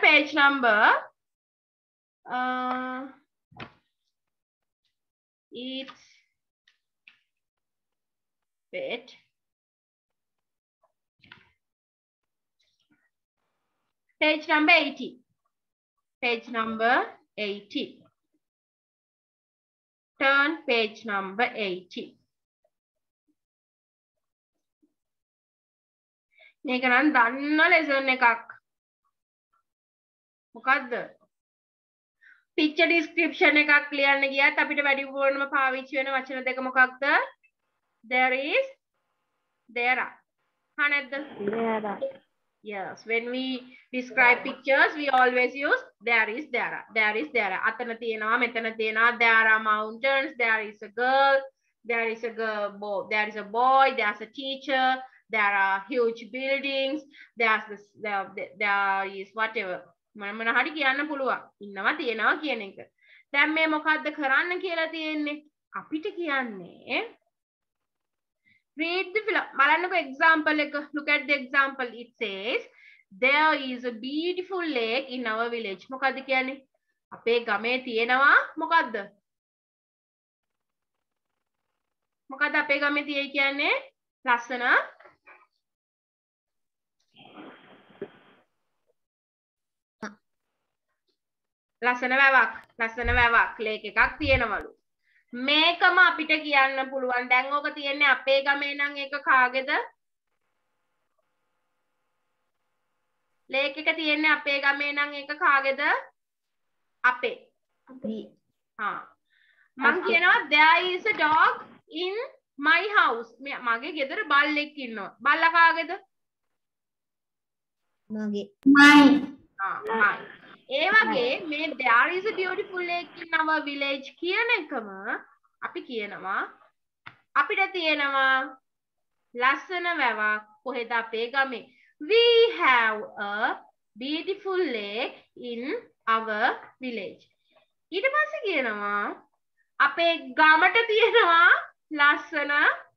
page number eat pet page number 80. Page number 80. Turn page number 80. මේක නම් දන්න lesson එකක්. මොකද්ද? picture description එකක් ලියන්න ගියත් අපිට වැඩිපුරම පාවිච්චි වෙන වචන දෙක මොකක්ද? There is, there are. හා නැද්ද? There are. Yes, when we describe pictures, we always use there is, there are. There is, there are. අතන තියෙනවා, මෙතන තියෙනවා. There are mountains. There is a girl. There is a girl. There is a boy. There's a teacher. There are huge buildings. There is whatever. මොන හරි කියන්න පුළුවන්. ඉන්නවා තියෙනවා කියන එක. දැන් මේ මොකද්ද කරන්න කියලා තියෙන්නේ? අපිට කියන්නේ read the film. බලන්නකෝ example එක. Look at the example. It says there is a beautiful lake in our village. මොකද්ද කියන්නේ? අපේ ගමේ තියෙනවා මොකද්ද? මොකද්ද අපේ ගමේ තියෙයි කියන්නේ? ලස්සන ලස්සන වැවක් ලේක් එකක් තියෙනවලු. මේකම අපිට කියන්න පුළුවන්. දැන් ඕක තියෙන්නේ අපේ ගමේ නම් ඒක කාගේද? ලේක් එක තියෙන්නේ අපේ ගමේ නම් ඒක කාගේද? අපේ. හා. මං කියනවා there is a dog in my house. මගේ ගෙදර බල්ලෙක් ඉන්නවා. බල්ලා කාගේද? මගේ. mine. ඒ වගේ මේ there is a beautiful lake in our village කියන එකම අපි කියනවා අපිට තියෙනවා ලස්සන වැවක් කොහෙද අපේ ගමේ. We have a beautiful lake in our village. ඊට පස්සේ කියනවා අපේ ගමට තියෙනවා ලස්සන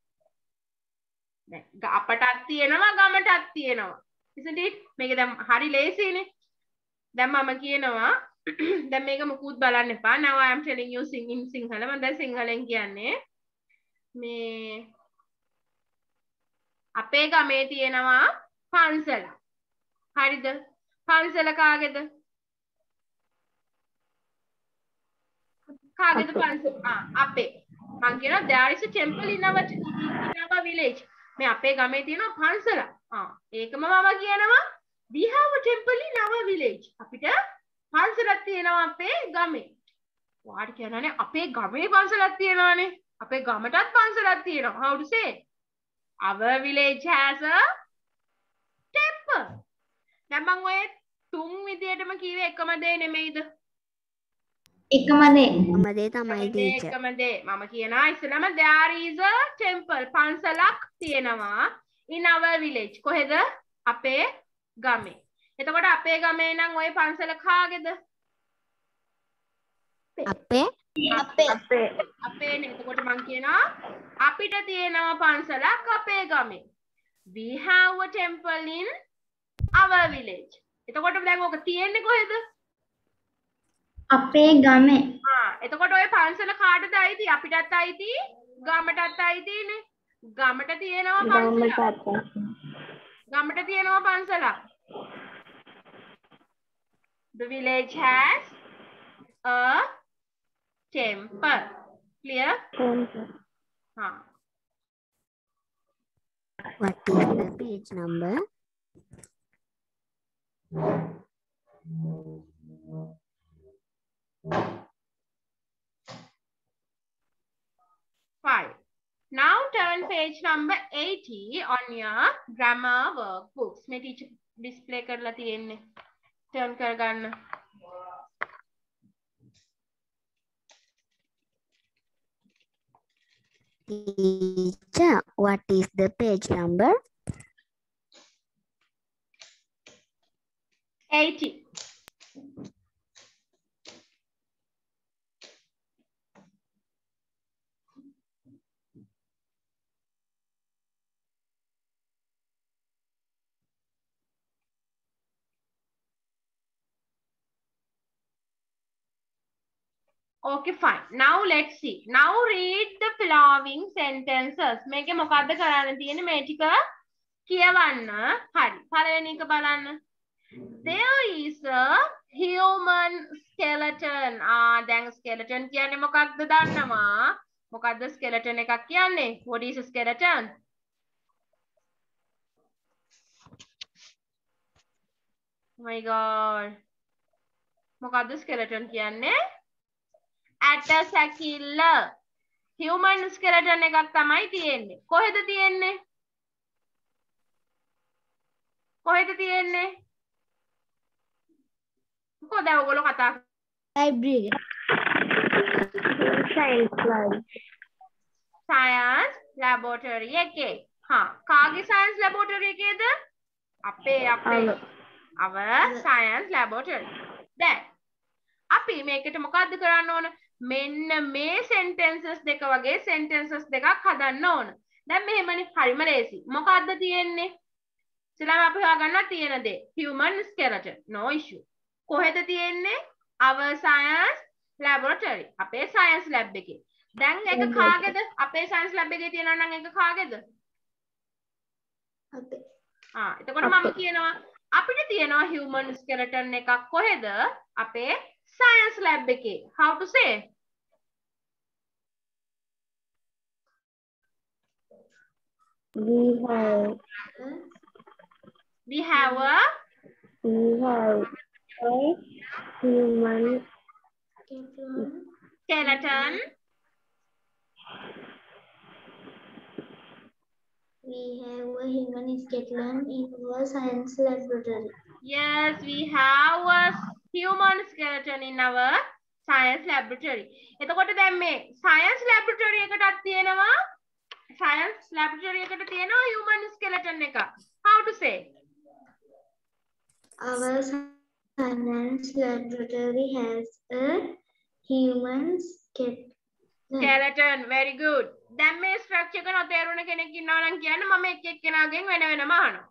අපටත් තියෙනවා ගමටත් තියෙනවා. isn't it? මේක දැන් හරි ලේසියිනේ. දැන් මම කියනවා දැන් මේක මුකුත් බලන්න එපා. now I am telling you in sinhala. මම දැන් සිංහලෙන් කියන්නේ මේ අපේ ගමේ තියෙනවා පන්සල. හරිද? පන්සල කාගේද? කාගේද පන්සල? අපේ. මම කියනවා there is a temple in our village. මේ අපේ ගමේ තියෙනවා පන්සල. ඒකම මම කියනවා we have a temple in our village. අපිට පන්සලක් තියෙනවා අපේ ගමේ. ඔයාට කියනවානේ අපේ ගමේ පන්සලක් තියෙනවානේ. අපේ ගමටත් පන්සලක් තියෙනවා. How to say? Our village has a temple. දැන් මම ඔය තුන් විදියටම කිව්වේ එකම දේ නෙමෙයිද? එකම දේ තමයි teacher. එකම දේ. මම කියනවා ඉස්සෙල්ලාම there is a temple. පන්සලක් තියෙනවා in our village. කොහෙද? අපේ ගමේ. එතකොට අපේ ගමේ නම් ওই පන්සල කාගේද? අපේ. එතකොට මං කියනවා අපිට තියෙනවා පන්සලක් අපේ ගමේ. We have a temple in our village. එතකොට දැන් ඔක තියෙන්නේ කොහෙද? අපේ ගමේ. එතකොට ওই පන්සල කාටද අයිති? අපිටත් අයිති, ගමටත් අයිතිනේ. ගමට තියෙනවා පන්සලක්. ගමට තියෙනවා පන්සලක්. The village has a temple. Clear? What is the page number? Five. Now turn page number 80 on your grammar workbooks. मैं teacher display करला තියෙන්නේ. Turn කරගන්න. Teacher, what is the page number? 80. Okay, fine. Now let's see. Now read the following sentences. මේකේ මොකද්ද කරන්න තියෙන්නේ මේ ටික කියවන්න. හරි. පළවෙනි එක බලන්න. There is a human skeleton. දැන් skeleton කියන්නේ මොකක්ද දන්නවා? මොකක්ද skeleton එකක් කියන්නේ? What is a skeleton? Oh my god. මොකක්ද skeleton කියන්නේ? ඇට සැකිල්ල. Human skeleton එකක් තමයි තියෙන්නේ. කොහෙද තියෙන්නේ? කොහෙද තියෙන්නේ? කොහොද ඔයගොල්ලෝ කතා Library. Science lab. Science laboratory එකේ. කාගේ science laboratory එකේද? අපේ our science laboratory. දැන් අපි මේකට මොකද්ද කරන්න ඕන? මෙන්න මේ sentences දෙක වගේ sentences දෙකක් හදන්න ඕන. දැන් මෙහෙමනේ හරිම ලේසි. මොකද්ද තියෙන්නේ? ඉතින් අපි හොයාගන්න තියෙන දේ human skeleton. No issue. කොහෙද තියෙන්නේ? our science laboratory. අපේ science lab එකේ. දැන් ඒක කාගේද? අපේ science lab එකේ තියෙනවා නම් ඒක කාගේද? අපේ. එතකොට මම කියනවා අපිට තියෙනවා human skeleton එකක් කොහෙද? අපේ science lab එකේ. How to say? We have a human skeleton. We have a human skeleton in our science laboratory. Yes, we have a human skeleton in our science laboratory. එතකොට දැන් මේ science laboratory එකටත් තියෙනවා science laboratory එකට තියෙනවා human skeleton එක. How to say? Our science laboratory has a human skeleton. Very good. දැන් මේ structure එක නොතේරුණ කෙනෙක් ඉන්නවා නම් කියන්න මම එක එක්කෙනාගෙන් වෙන වෙනම අහනවා.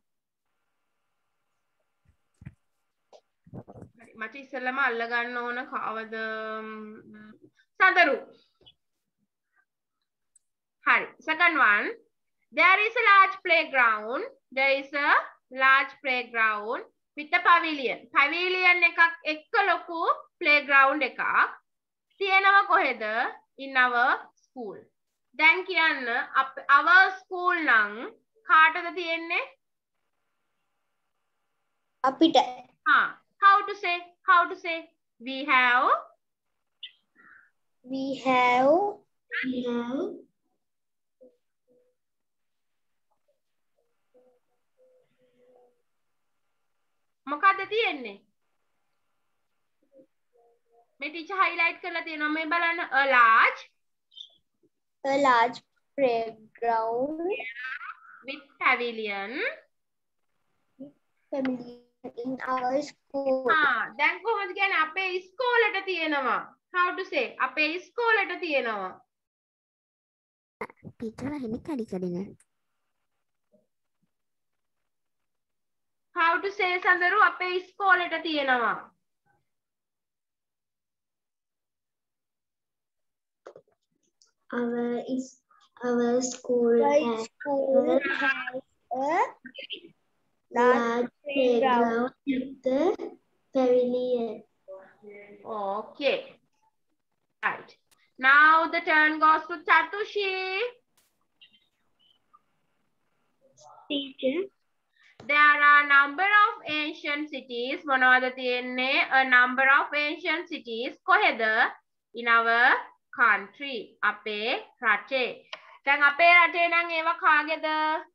හරි මට ඉස්සෙල්ලාම අල්ල ගන්න ඕන කවද සඳරු. Hi, second one. There is a large playground. There is a large playground with a pavilion. Pavilion එකක් එක්ක ලොකු playground එකක් තියෙනවා කොහෙද? In our school. දැන් කියන්න our school නම් කාටද තියෙන්නේ? අපිට. How to say? How to say? We have මොකද්ද තියෙන්නේ? මේ ටීචර් highlight කරලා තියෙනවා මේ බලන්න a large playground with pavilion in our school. දැන් කොහොමද කියන්නේ අපේ ඉස්කෝලේට තියෙනවා? How to say? අපේ ඉස්කෝලේට තියෙනවා. ටීචර් එහෙම කඩි කඩින. How to say සඳරු අපේ ඉස්කෝලේට තියෙනවා? Our school has a large playground with the pavilion. Okay. Right. Now the turn goes to Chatushi. Teacher. There are a number of ancient cities. මොනවද තියෙන්නේ? A number of ancient cities. කොහෙද? In our country. අපේ රටේ. දැන් අපේ රටේ නම් ඒවා කාගේද?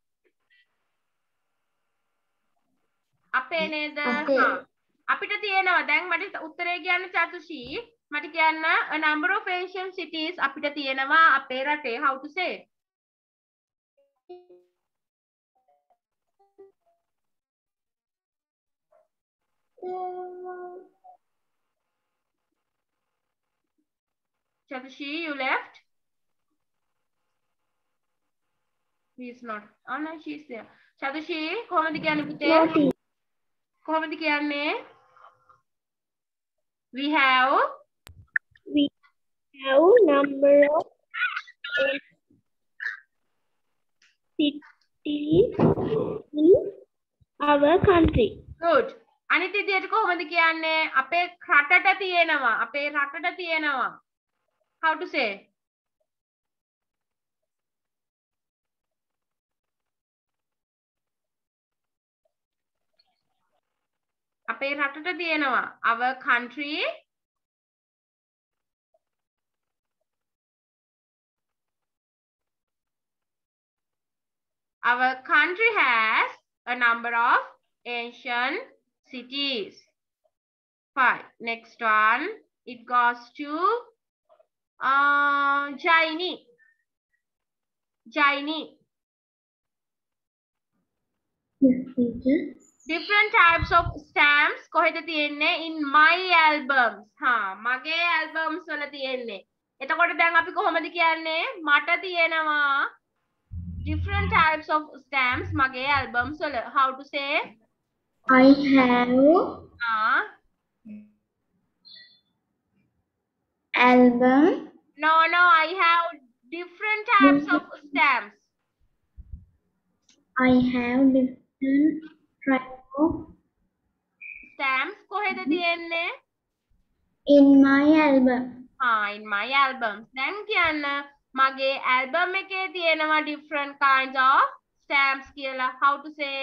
අපේ නේද? අපිට තියෙනවා. දැන් මට උත්තරේ කියන්න චතුෂී. මට කියන්න a number of ancient cities අපිට තියෙනවා අපේ රටේ. How to say? Chatushi, you left? He is not. Oh no, she is there. Chatushi, කොහොමද කියන්නේ පුතේ? කොහොමද කියන්නේ? We have have number of cities in our country. Good. අනිත් විදියට කොහොමද කියන්නේ? අපේ රටට තියෙනවා. අපේ රටට තියෙනවා. How to say? අපේ රටට තියෙනවා. Our country has a number of ancient cities. 5. Next one, it goes to Jaini. Yes, teacher. Different types of stamps කොහෙද තියෙන්නේ? In my albums. මගේ albums වල තියෙන්නේ. එතකොට දැන් අපි කොහොමද කියන්නේ? මට තියෙනවා different types of stamps මගේ albums වල. How to say? I have album. No, I have different types of stamps. I have different types of Stamps කොහෙද තියෙන්නේ? in my album. In my albums. දැන් කියන්න මගේ album එකේ තියෙනවා different kinds of stamps කියලා. How to say?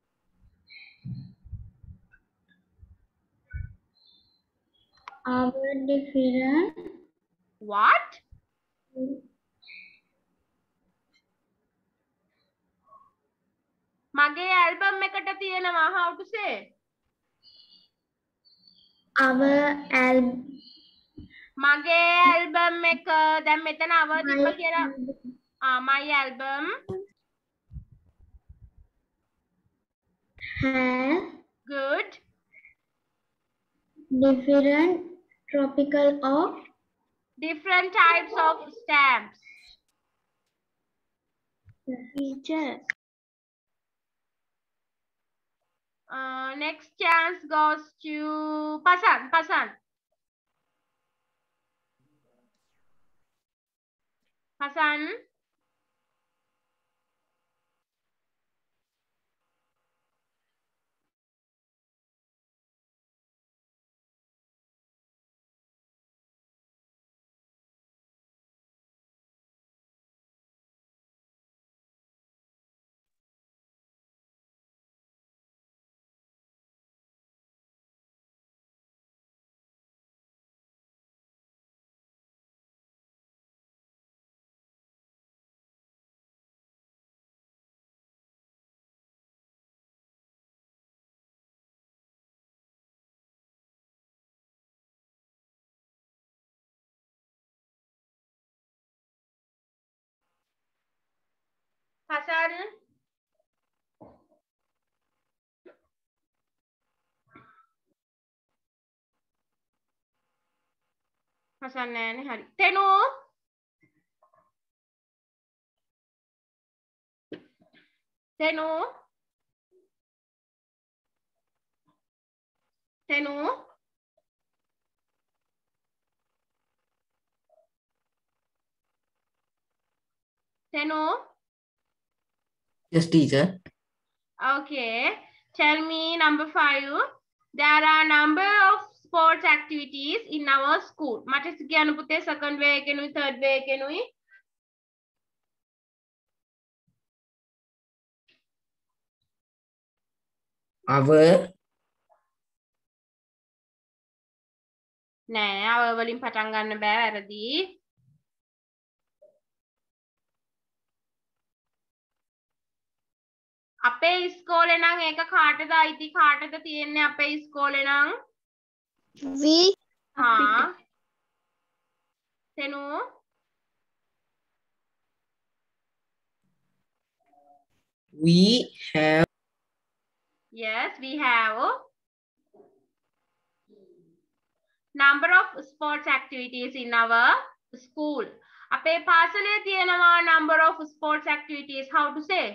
Our different. What? මගේ album එකට තියෙනවා. How to say? Our album. මගේ album එක දැන් මෙතන our තිබ්බ කියලා. My album has good different tropical of different types of stamps. Teacher. Next chance goes to Pasan. Hasan නෑනේ හරි. තෙනු Yes, teacher. Okay. Tell me number 5. There are number of sports activities in our school. මට කියන්න පුතේ second way එකෙනුයි third way එකෙනුයි. Our නෑ our වලින් පටන් ගන්න බෑ වැරදි. අපේ ඉස්කෝලේ නම් ඒක කාටද අයිති? කාටද තියෙන්නේ අපේ ඉස්කෝලේ නම්? We. තෙනු we have. Yes, we have number of sports activities in our school. අපේ පාසලේ තියෙනවා number of sports activities. How to say?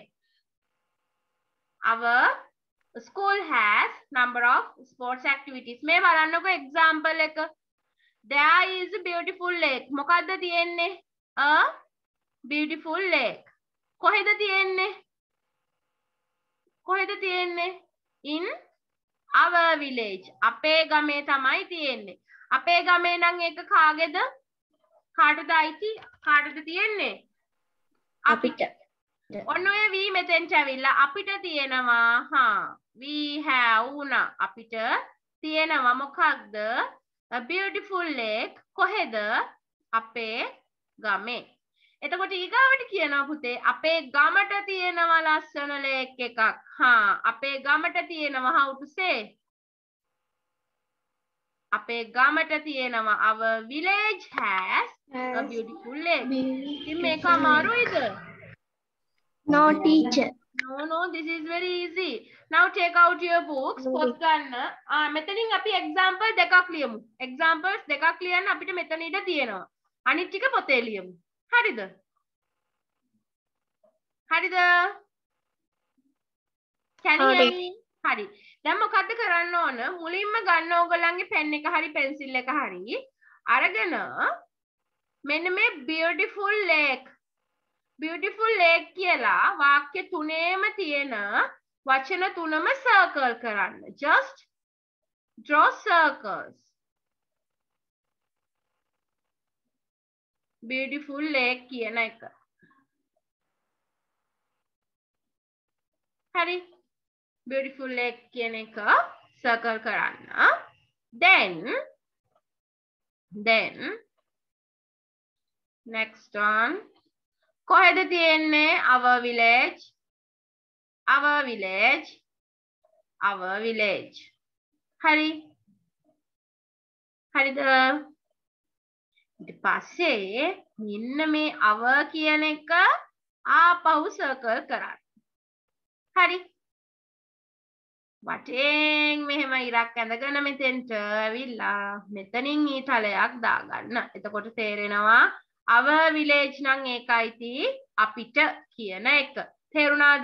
Our school has number of sports activities. මේ බලන්නකො example එක. There is a beautiful lake. මොකද්ද තියෙන්නේ? A beautiful lake. කොහෙද තියෙන්නේ? කොහෙද තියෙන්නේ? In our village. අපේ ගමේ තමයි තියෙන්නේ. අපේ ගමේ නම් ඒක කාගේද? කාටද අයිති? කාටද තියෙන්නේ? අපිට. ඔන්න ඔය we මෙතෙන්ට ඇවිල්ලා අපිට තියෙනවා. We have උනා. අපිට තියෙනවා මොකක්ද? A beautiful lake. කොහෙද? අපේ ගමේ. එතකොට ඊගාවට කියනවා පුතේ අපේ ගමට තියෙනවා ලස්සන ලේක් එකක්. අපේ ගමට තියෙනවා how to say? අපේ ගමට තියෙනවා our village has a beautiful lake. ඉතින් මේක අමාරුයිද? No, teacher. No, this is very easy. Now take out your books. පොත් ගන්න. මෙතනින් අපි example දෙකක් ලියමු. Examples දෙකක් ලියන්න අපිට මෙතන ඉඩ තියෙනවා. අනිත් ටික පොතේ ලියමු. හරිද? හරිද? Can you hear me? හරි. දැන් මොකද්ද කරන්න ඕන? මුලින්ම ගන්න ඕගොල්ලන්ගේ පෙන් එක හරි පෙන්සිල් එක හරි අරගෙන මෙන්න මේ beautiful lake කියලා වාක්‍ය තුනේම තියෙන වචන තුනම circle කරන්න. Just draw circles. Beautiful lake කියන එක. හරි. Beautiful lake කියන එක circle කරන්න. Then next one. කොහෙද තියෙන්නේ? Our village. හරි. හරිද? ඊට පස්සේ මෙන්න මේ our කියන එක ආපහු circle කරන්න. හරි. වටෙන් මෙහෙම ඉරක් ඇඳගෙන මෙතෙන්ට ඇවිල්ලා මෙතනින් ඊතලයක් දාගන්න. එතකොට තේරෙනවා our village නම් ඒකයිති අපිට කියන එක. තේරුණාද?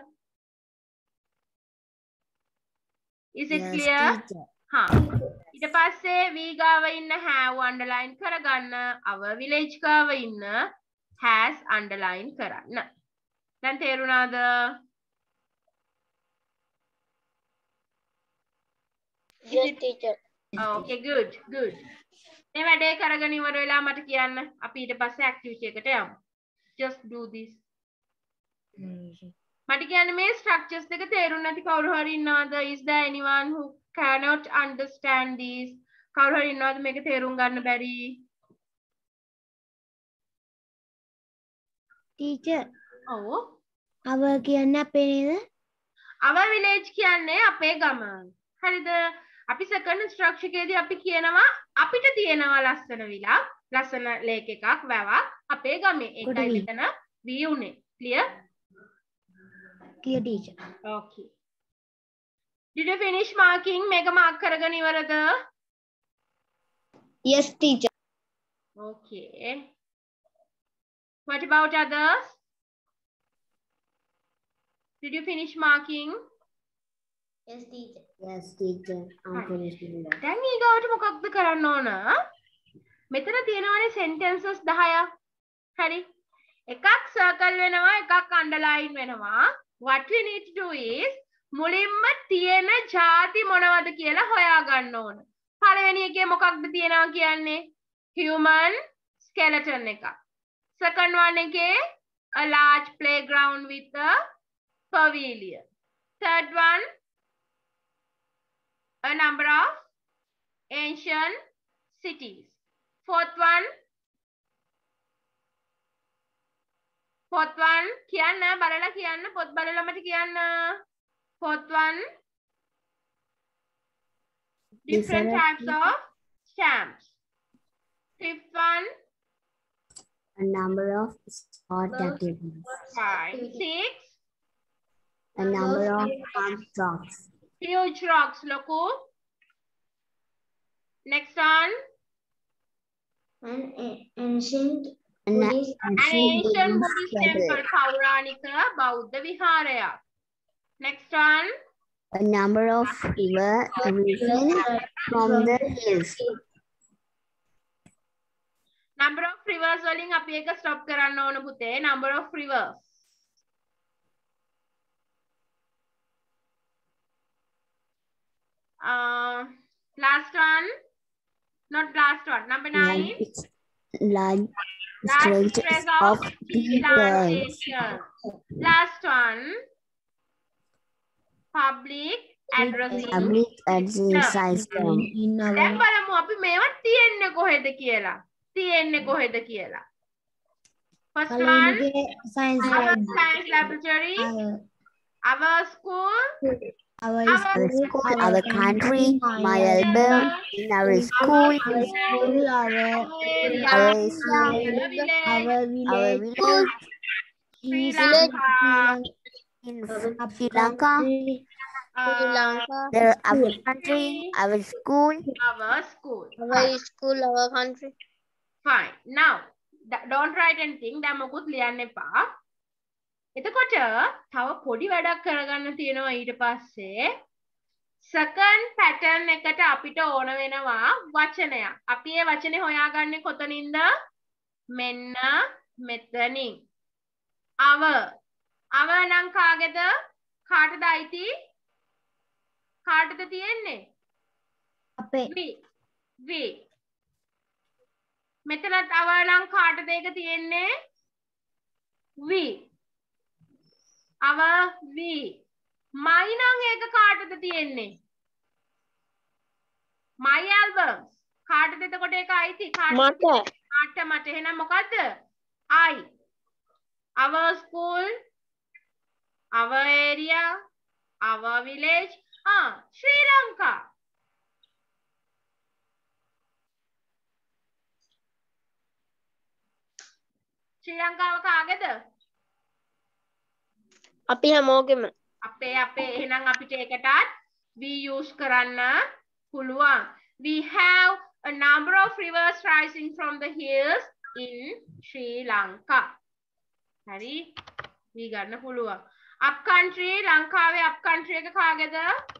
Is it clear? ඊට පස්සේ we ගාව ඉන්න have underline කරගන්න. our village ගාව ඉන්න has underline කරන්න. දැන් තේරුණාද? Yes, teacher. Okay, good. මේ වැඩේ කරගෙන ඉවර වෙලා මට කියන්න. අපි ඊට පස්සේ activity එකට යමු. Just do this. මට කියන්න මේ structures දෙක තේරුම් නැති කවුරු හරි ඉන්නවද? Is there anyone who cannot understand this? කවුරු හරි ඉන්නවද මේක තේරුම් ගන්න බැරි? Teacher. ඔව්. our කියන්නේ අපේ නේද? our village කියන්නේ අපේ ගම. හරිද? අපි second structure එකේදී අපි කියනවා අපිට තියෙනවා ලස්සන විලක්, ලස්සන ලේක් එකක්, වැවක් අපේ ගමේ. ඒකයි මෙතන we උනේ. Clear? Clear, teacher. Okay. Did you finish marking? මේක mark කරගෙන ඉවරද? Yes, teacher. Okay. What about others? Did you finish marking? Yes, teacher. Yes, teacher. I'm finished. දැන් ඊගාවට මොකක්ද කරන්න ඕන? මෙතන තියෙනවානේ sentences 10ක්. හරි. එකක් circle වෙනවා, එකක් underline වෙනවා. What we need to do is මුලින්ම තියෙන ಜಾති මොනවද කියලා හොයාගන්න ඕන. පළවෙනි එකේ මොකක්ද තියෙනවා කියන්නේ? Human skeleton එක. Second one එකේ a large playground with a pavilion. Third one, a number of ancient cities. Fourth one කියන්න බලලා කියන්න පොත් බලලා මට කියන්න. Fourth one, different types of stamps. Fifth one, a number of sport activities. 5. 6, A number of rocks. huge rocks. Loku. Next one, An ancient an ancient Buddhist temple. Pauranika Bauddha Viharaya. Next one, A number of rivers from the hills. rivers වලින් අපි එක stop කරන්න ඕන පුතේ. Number of rivers. Last one. Not last one. Number 9. Large Large stretches stretch of of tea plantation. Last one. Public addressing public addressing system. දැන් බලමු අපි මේවා තියෙන්නේ කොහෙද කියලා. තියෙන්නේ කොහෙද කියලා. First one, our science laboratory, our school, Our school, our country, my album, in our school, area, our village, Sri Lanka, in Sri Lanka, our country, our school, our country. Fine. Now, don't write anything. දැන් මොකුත් ලියන්න එපා. එතකොට තව පොඩි වැඩක් කරගන්න තියෙනවා ඊට පස්සේ second pattern එකට අපිට ඕන වෙනවා වචනයක්. අපි ඒ වචනේ හොයාගන්නේ කොතනින්ද? මෙන්න මෙතනින්. අව නම් කාගේද? කාටද අයිති? කාටද තියෙන්නේ? අපේ. we. මෙතනත් අව නම් කාටද ඒක තියෙන්නේ? we. we. my නම් ඒක කාටද තියෙන්නේ? my albums. කාටද එතකොට ඒක අයිති? මට. එහෙනම් මොකද්ද? I. Our school, our area, our village, Sri Lanka. Sri Lanka කාගේද? අපි හැමෝගෙම. අපේ එහෙනම් අපිට ඒකටත් we use කරන්න පුළුවන්. We have a number of rivers rising from the hills in Sri Lanka. හරි. we ගන්න පුළුවන්. up country ලංකාවේ up country එක කාගේද?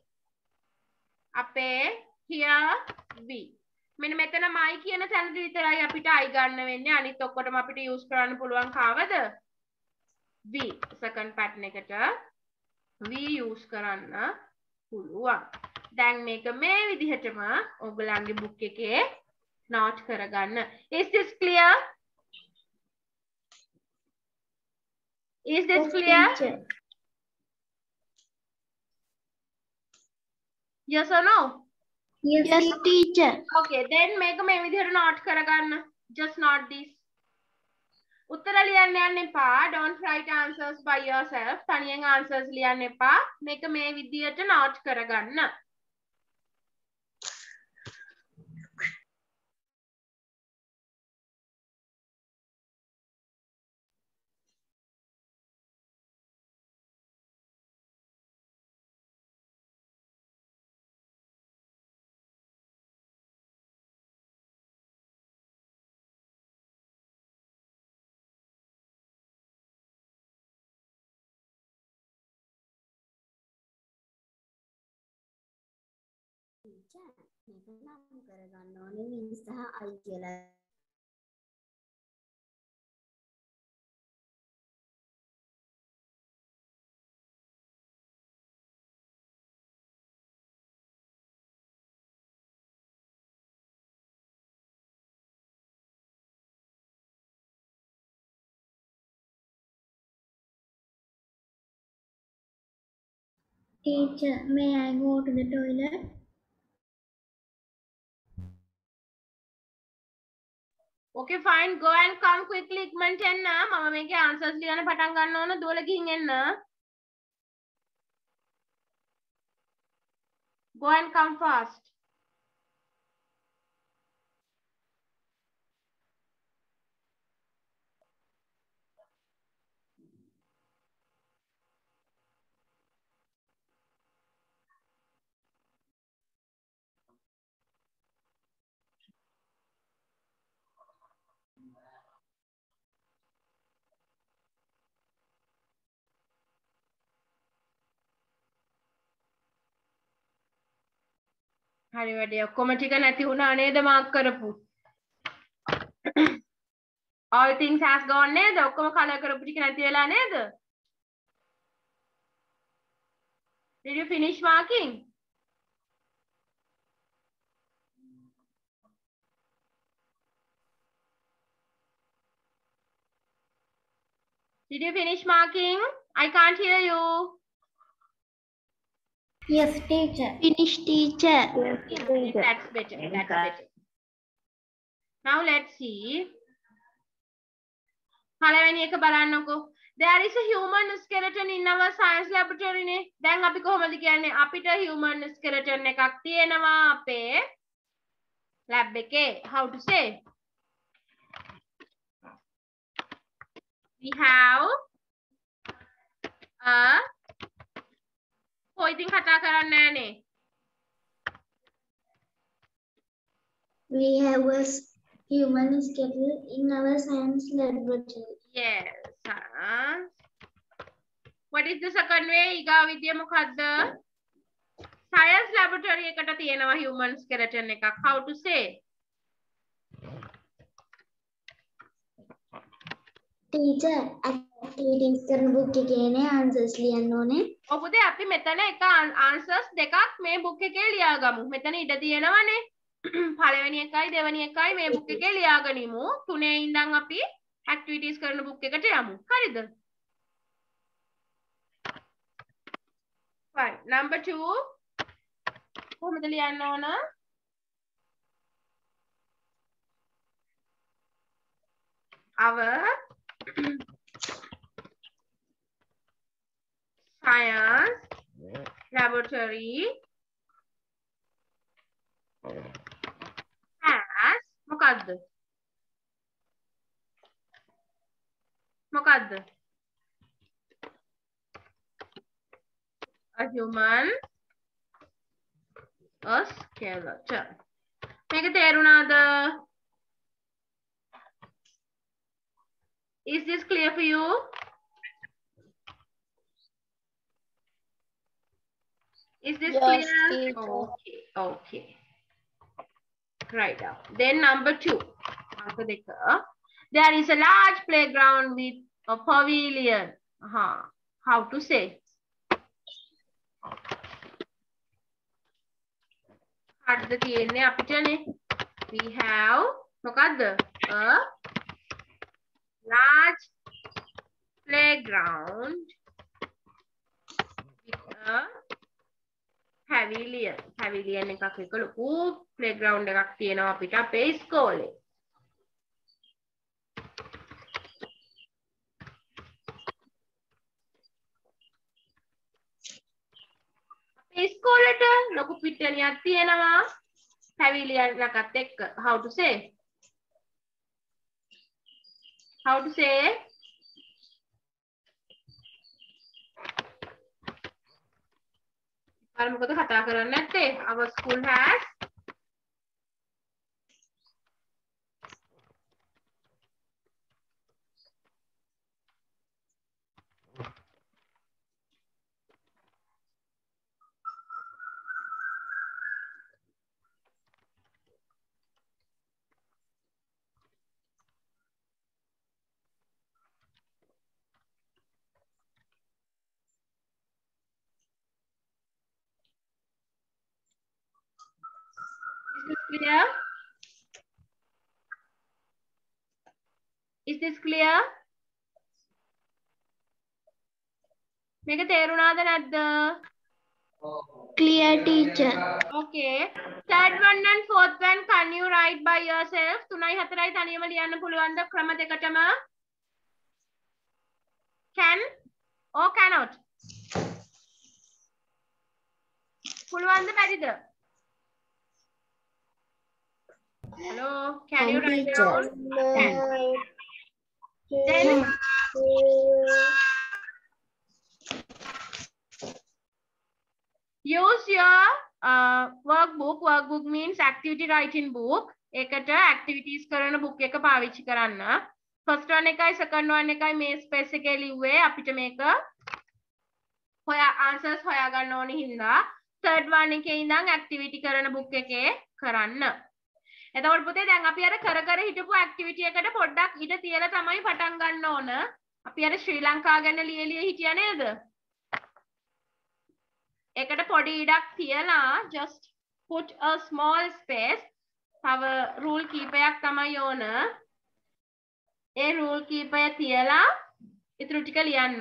අපේ here we. මෙන්න මෙතන my කියන තැනදී විතරයි අපිට I ගන්න වෙන්නේ. අනිත් ඔක්කොටම අපිට use කරන්න පුළුවන් කාවද? we. second pattern එකට we use කරන්න පුළුවන්. දැන් මේක මේ විදිහටම ඔයගලන්ගේ book එකේ note කරගන්න. Is this clear? Is this clear? Yes or no? Yes, teacher. Okay, then මේක මේ විදිහට note කරගන්න. Just note this. උත්තර ලියන්න යන්න එපා. Don't write answers by yourself. තනියෙන් answers ලියන්න එපා. මේක මේ විදිහට note කරගන්න. මේක නම් කරගන්න ඕනේ we සහ I කියලා. Teacher, may I go to the toilet? Okay, fine. Go and come quickly. ඉක්මනට එන්න. මම මේකේ answers ලියන්න පටන් ගන්න ඕන. දුවලා ගිහින් එන්න. Go and come fast. හරි වැඩේ. ඔක්කොම ටික නැති වුණා නේද මාක් කරපු? all things has gone නේද? ඔක්කොම කලර් කරපු ටික නැති වෙලා නේද? Did you finish marking? Did you finish marking? I can't hear you. Yes, teacher. Finish, teacher. That's better. That's better. Now let's see. පළවෙනි එක බලන්නකෝ. There is a human skeleton in our science laboratory නේ. දැන් අපි කොහොමද කියන්නේ? අපිට human skeleton එකක් තියෙනවා අපේ lab එකේ. How to say? We have a ඉතින් කතා කරන්නේ නැහනේ. We have a human skeleton in our science laboratory. Yes. What is the second way? ඊගා විදිය මොකද්ද? Science laboratory එකට තියෙනවා human skeleton එකක්. How to say? Teacher, activities කරන book එකේනේ answers ලියන්න ඕනේ. ඔව් පුතේ අපි මෙතන එක answers දෙකක් මේ book එකේ ලියාගමු. මෙතන ඉඩ තියෙනවනේ. පළවෙනි එකයි දෙවෙනි එකයි මේ book එකේ ලියාගනිමු. තුනේ ඉඳන් අපි activities කරන book එකට යමු. හරිද? Fine. Number 2. කොහොමද ලියන්න ඕන? Our science laboratory has මොකද්ද? A human skeleton. මේක තේරුණාද? Is this clear for you? Is this clear? Okay. Right now. Then number 2. There is a large playground with a pavilion. How to say? We have a large playground with a pavilion. Pavilion එකක් එක ලොකු playground එකක් තියෙනවා අපිට අපේ ඉස්කෝලේ. අපේ ඉස්කෝලේට ලොකු පිට්ටනියක් තියෙනවා pavilion එකත් එක්ක. How to say? How to say? මොකද කතා කරන්නේ නැත්තේ? Our school has clear? Is this clear? මේක තේරුණාද නැද්ද? Clear, teacher. Okay. Third one and fourth one, can you write by yourself? 3යි 4යි තනියම ලියන්න පුළුවන්ද ක්‍රම දෙකටම? Can or cannot? පුළුවන්ද බැරිද? Hello, can you write down? Then use your workbook. Workbook means activity writing book. එකට activities කරන book එක පාවිච්චි කරන්න. First one එකයි second one එකයි මේ space එකේ ලිව්වේ අපිට මේක answers හොයා ගන්න ඕනේ හින්දා third one එකේ ඉඳන් activity කරන book එකේ කරන්න. එතකොට පුතේ දැන් අපි අර කර හිටපු ඇක්ටිවිටි එකට පොඩ්ඩක් ඉඩ තියලා තමයි පටන් ගන්න ඕන. අපි අර ශ්‍රී ලංකා ගැන ලියලිය හිටියා නේද? ඒකට පොඩි ඉඩක් තියලා just put a small space. තව rule කීපයක් තමයි ඕන. ඒ rule කීපය තියලා ඉතුරු ටික ලියන්න.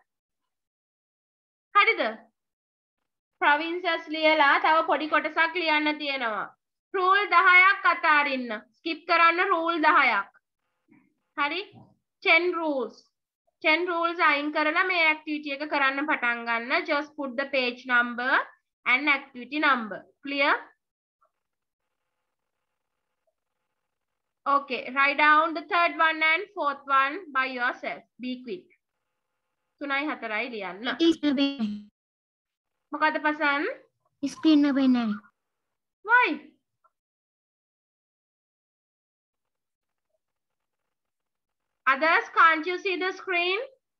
හරිද? provinces ලියලා තව පොඩි කොටසක් ලියන්න තියෙනවා. rule 10ක් අතාරින්න. skip කරන්න rule 10ක්. හරි? 10 rules. 10 rules අයින් කරලා මේ activity එක කරන්න පටන් ගන්න. just put the page number and activity number. Clear? Okay, write down the third one and fourth one by yourself. Be quick. 3යි 4යි ලියන්න. මොකද පසන්? Screen එක පේන්නේ නැහැ. Why? Others, can't you see the screen?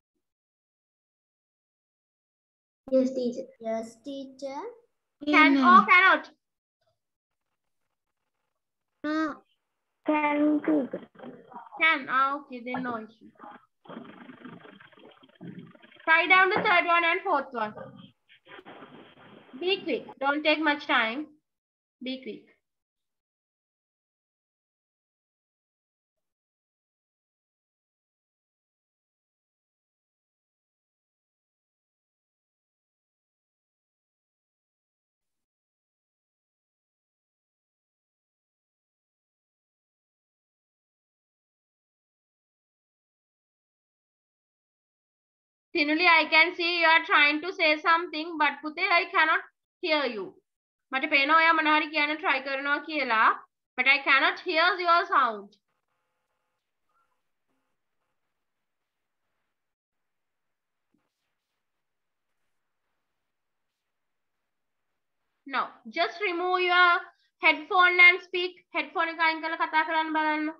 Yes, teacher. Yes, teacher. Can or cannot? No. Can do. Can. Okay, then no issue. Write down the third one and fourth one. Be quick. Don't take much time. Be quick. Tinuli, I can see you are trying to say something, but Pute, I cannot hear you. මට පේනවා ඔයා මොනවා හරි කියන්න try කරනවා කියලා, but I cannot hear your sound. No, just remove your headphone and speak. Headphone එක අයින් කරලා කතා කරන්න බලන්න.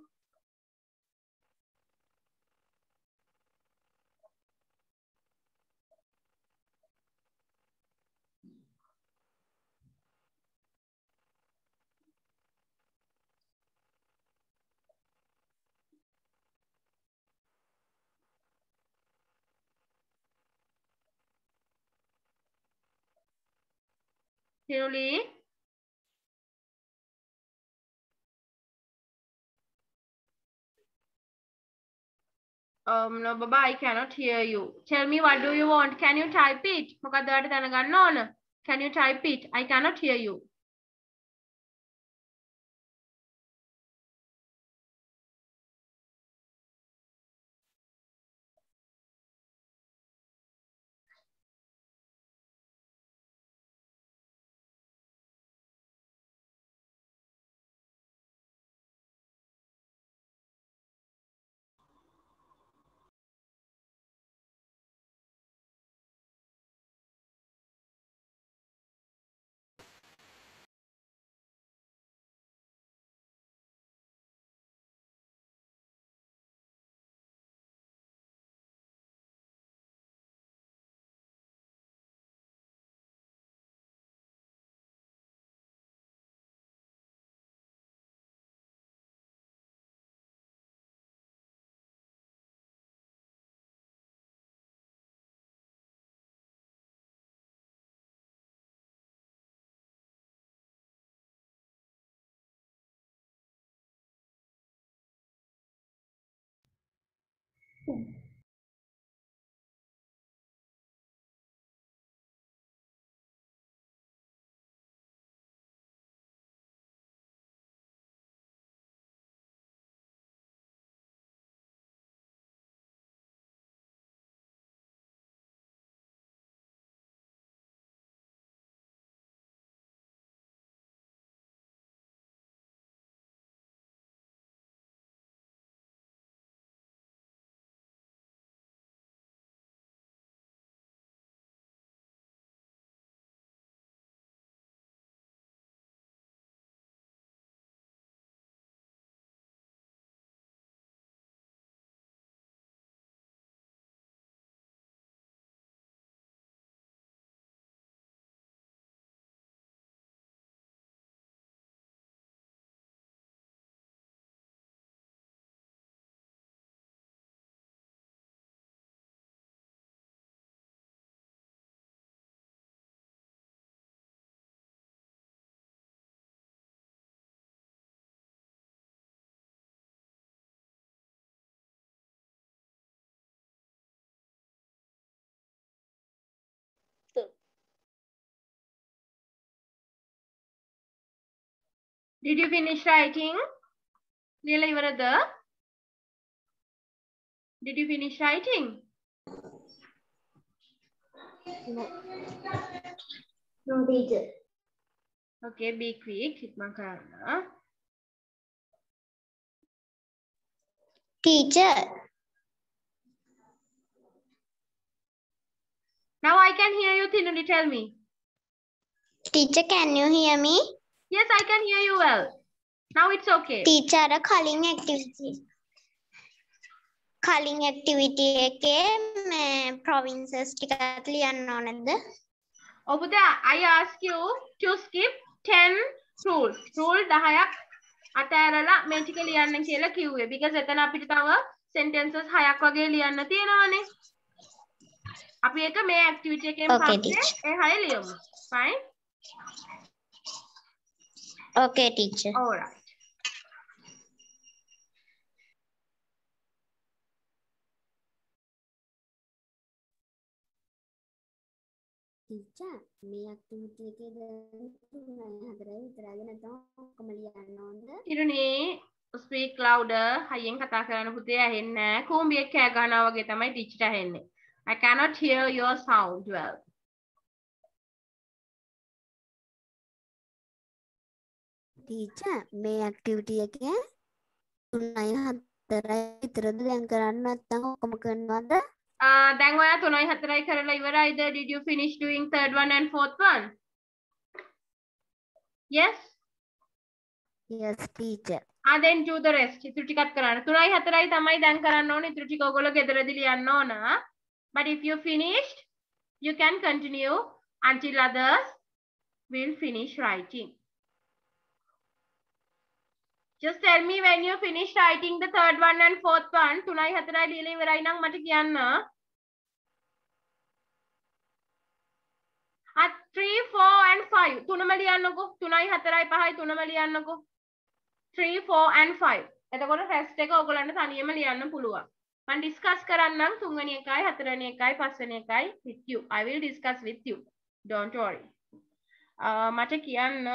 Tinuli? No, Baba, I cannot hear you. Tell me, what do you want? Can you type it? මොකක්ද ඔයාලට දැනගන්න ඕන? Can you type it? I cannot hear you. Did you finish writing? ලියලා ඉවරද? Did you finish writing? No, teacher. Okay, be quick. ඉක්මන් කරන්න. Teacher. Now I can hear you, Tinuli. Tell me. Teacher, can you hear me? Yes, I can hear you well. Now it's okay. Teacher, calling activity. Calling activity එකේ මේ provinces ටිකක් ලියන්න ඕනද? Over there, I ask you to skip 10 rules. Rule 10ක් අතෑරලා මේ ටික ලියන්න කියලා කිව්වේ. Because එතන අපිට තව sentences 6ක් වගේ ලියන්න තියෙනවානේ. අපි ඒක මේ activity එකෙන් Okay, පස්සේ teacher. ඒ 6 ලියමු. Fine? Okay, teacher. All right. Teacher මේ ඇක්ටිවිටි එකේ දැන් 3 4 විතරයි නැත්නම් ඔක්කොම ලියන්න ඕනද? Tiruni, speak louder. හයියෙන් කතා කරන්න පුතේ ඇහෙන්නේ නැහැ. කූඹියක් කෑ ගන්නවා වගේ තමයි ටීචර්ට ඇහෙන්නේ. I cannot hear your sound well. Teacher මේ ඇක්ටිවිටි එකේ 3 4 විතරද දැන් කරන්න නැත්නම් ඔක්කොම කරනවද? දැන් ඔයා 3යි 4යි කරලා ඉවරයිද? Did you finish doing third one and fourth one? Yes? yes teacher. Then do the rest. ඉතුරු ටිකත් කරන්න. 3යි 4යි තමයි දැන් කරන්න ඕනේ. ඉතුරු ටික ඔයගොල්ලෝ ගෙදරදී ලියන්න ඕන. But if you finished, you can continue until others will finish writing. Just tell me when you finish writing the third one and fourth one. 3යි 4යි ලියලා ඉවරයි නම් මට කියන්න. 3, 4 and 5. තුනම ලියන්නකෝ. 3යි 4යි 5යි තුනම ලියන්නකෝ. 3, 4 and 5. එතකොට rest එක ඔයගොල්ලන්ට තනියම ලියන්න පුළුවන්. මම discuss කරන්නම් 3 වෙනි එකයි 4 වෙනි එකයි 5 වෙනි එකයි with you. I will discuss with you. Don't worry. මට කියන්න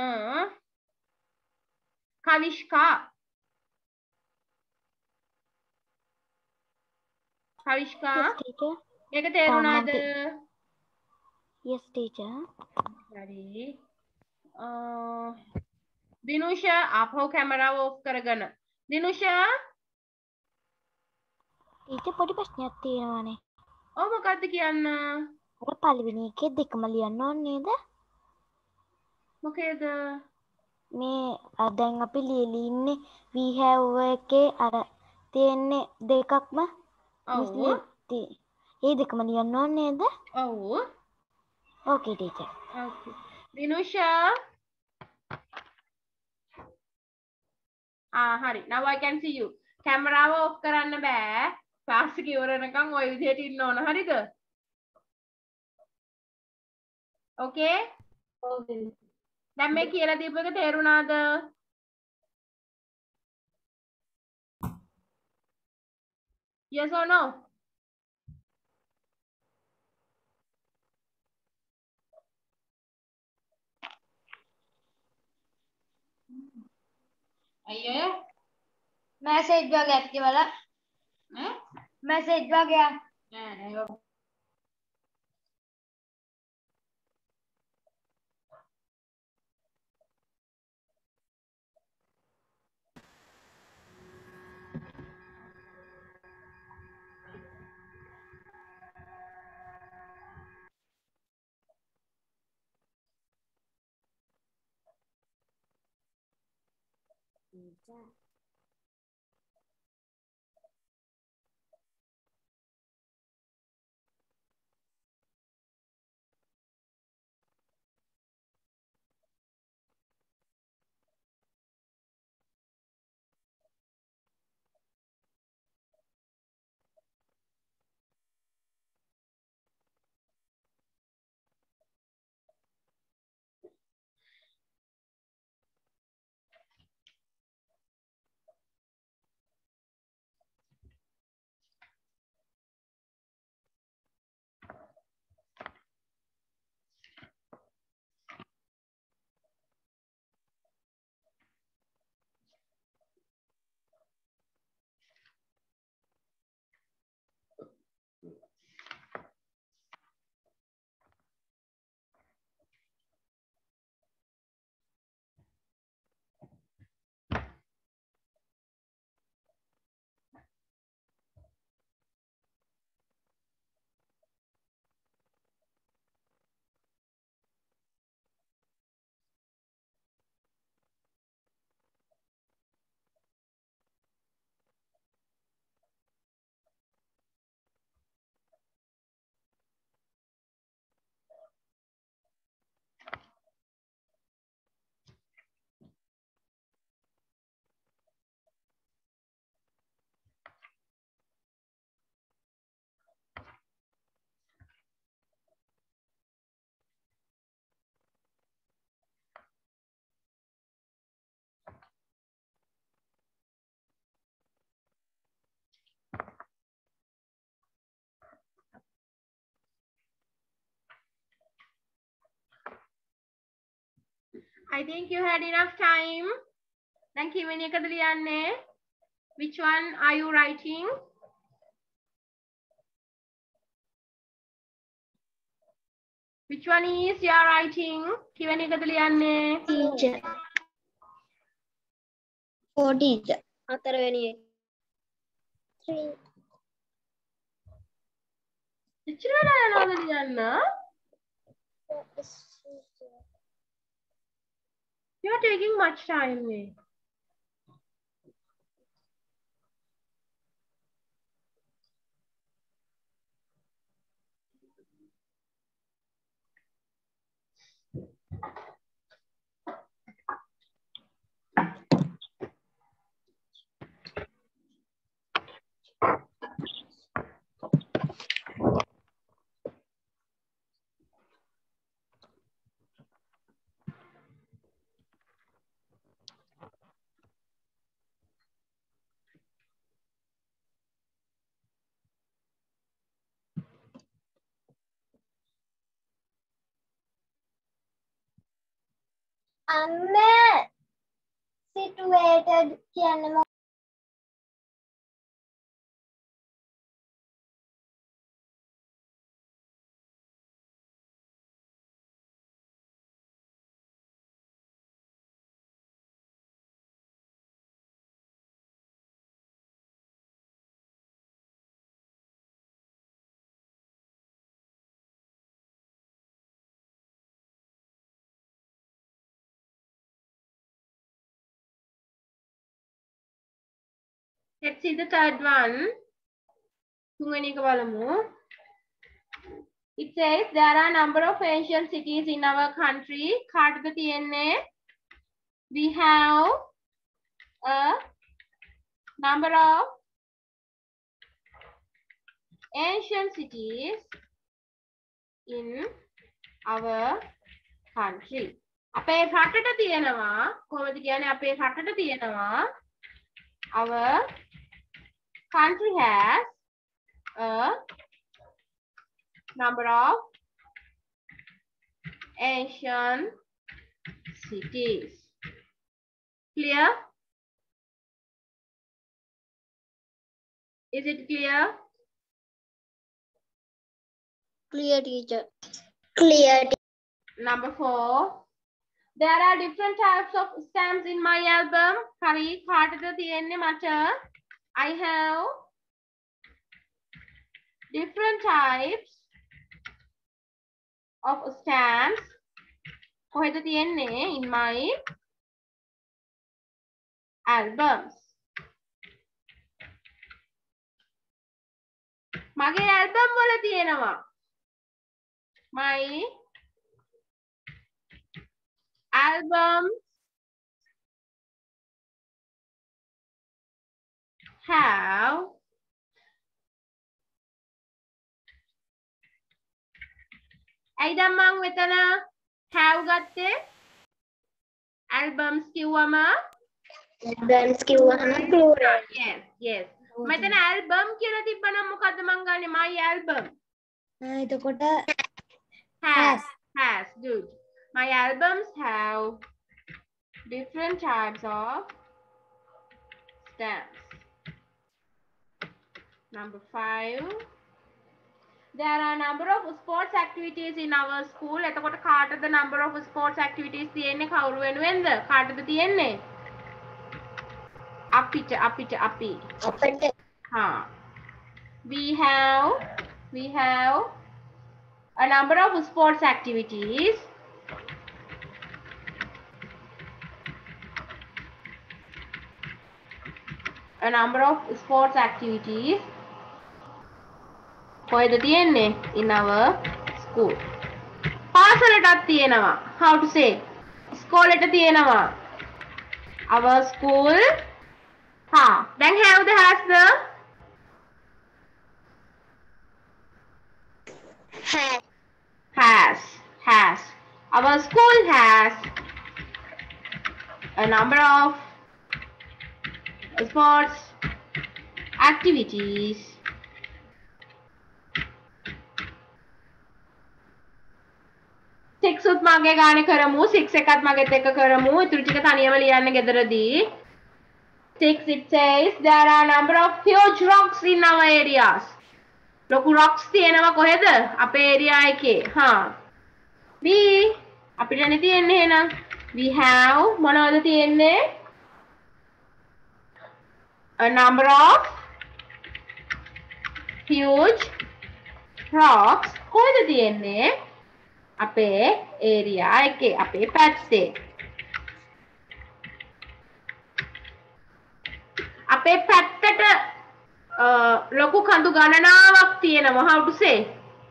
කවිෂ්කා. කවිෂ්කා Yes, teacher. මේක තේරුණාද? Yes, teacher. හරි. දිනුෂා ආපහු කැමරාව ඔෆ් කරගන්න. දිනුෂා ටීචර් පොඩි ප්‍රශ්නයක් තියෙනවානේ. ඔව් මොකද්ද කියන්න? අර පළවෙනි එකේ දෙකම ලියන්න ඕනේ නේද? මොකේද? මේ දැන් අපි ලියලා ඉන්නේ we have එකේ අර තියෙන්නේ දෙකක්ම ඔව්. ඒ දෙකම ලියන්න ඕනේ නේද? ඔව්. Okay, teacher. Okay. Dinusha. Hari. Now I can see you. Camera off කරන්න බෑ. Class එක ඉවර වෙනකන් ඔය විදිහට ඉන්න ඕන. හරිද? Okay? Okay. දැන් මේ කියලා දීපු එක තේරුණාද? Yes or no? අයියෝ මැසේජ් වගේක් කියලා ඈ මැසේජ් වගේක් නෑ teacher I think you had enough time. දැන් කිවෙන එකද ලියන්නේ? Which one are you writing? Which one is you are writing? කිවෙන එකද ලියන්නේ? Teacher. For teacher. 4 වෙනි එක. 3. එච්චර වෙලා යනවද ලියන්න? You are taking much time. අම්මේ situated කියන්නේ මොකක්ද? Let's see the third one. තුන්වෙනි එක බලමු. It says there are a number of ancient cities in our country. කාටද තියෙන්නේ? We have a number of ancient cities in our country. අපේ රටට තියෙනවා කොහොමද කියන්නේ අපේ රටට තියෙනවා our country has a number of ancient cities. Clear? Is it clear? Clear, teacher. Clear. Number 4. There are different types of stamps in my album. Hari, කාටද තියෙන්නේ මට? I have different types of stamps. කොහෙද තියෙන්නේ? In my albums. මගේ album වල තියෙනවා. My albums have ඇයිද මං මෙතන have ගත්තේ albums කිව්වම Albums කිව්වහම plural. yes මෙතන album කියලා තිබ්බනම් මොකද්ද මං ගන්නෙ my album එතකොට has good. My albums have different types of stamps. Number 5. There are a number of sports activities in our school. එතකොට කාටද number of sports activities තියෙන්නේ කවුරු වෙනුවෙන්ද? කාටද තියෙන්නේ? අපිට. අපිට Ha. We have a number of sports activities. A number of sports activities. කොහෙද තියෙන්නේ? In our school. පාසලටත් තියෙනවා. How to say? ඉස්කෝලේට තියෙනවා. Our school. Ha. Then have the has the has. Our school has a number of sports activities. 6 උත් මගේ ගානේ කරමු 6 එකත් මගෙත් එක කරමු ඉතුරු ටික තනියම ලියන්න ගෙදරදී 6 it says there are number of huge rocks in our areas ලොකු rocks තියෙනවා කොහෙද අපේ area එකේ හා B අපිටනේ තියෙන්නේ එහෙනම් we have මොනවද තියෙන්නේ a number of huge rocks කොහෙද තියෙන්නේ අපේ area එකේ අපේ පැත්තේ අපේ පැත්තට ලොකු කඳු ගණනාවක් තියෙනවා how to say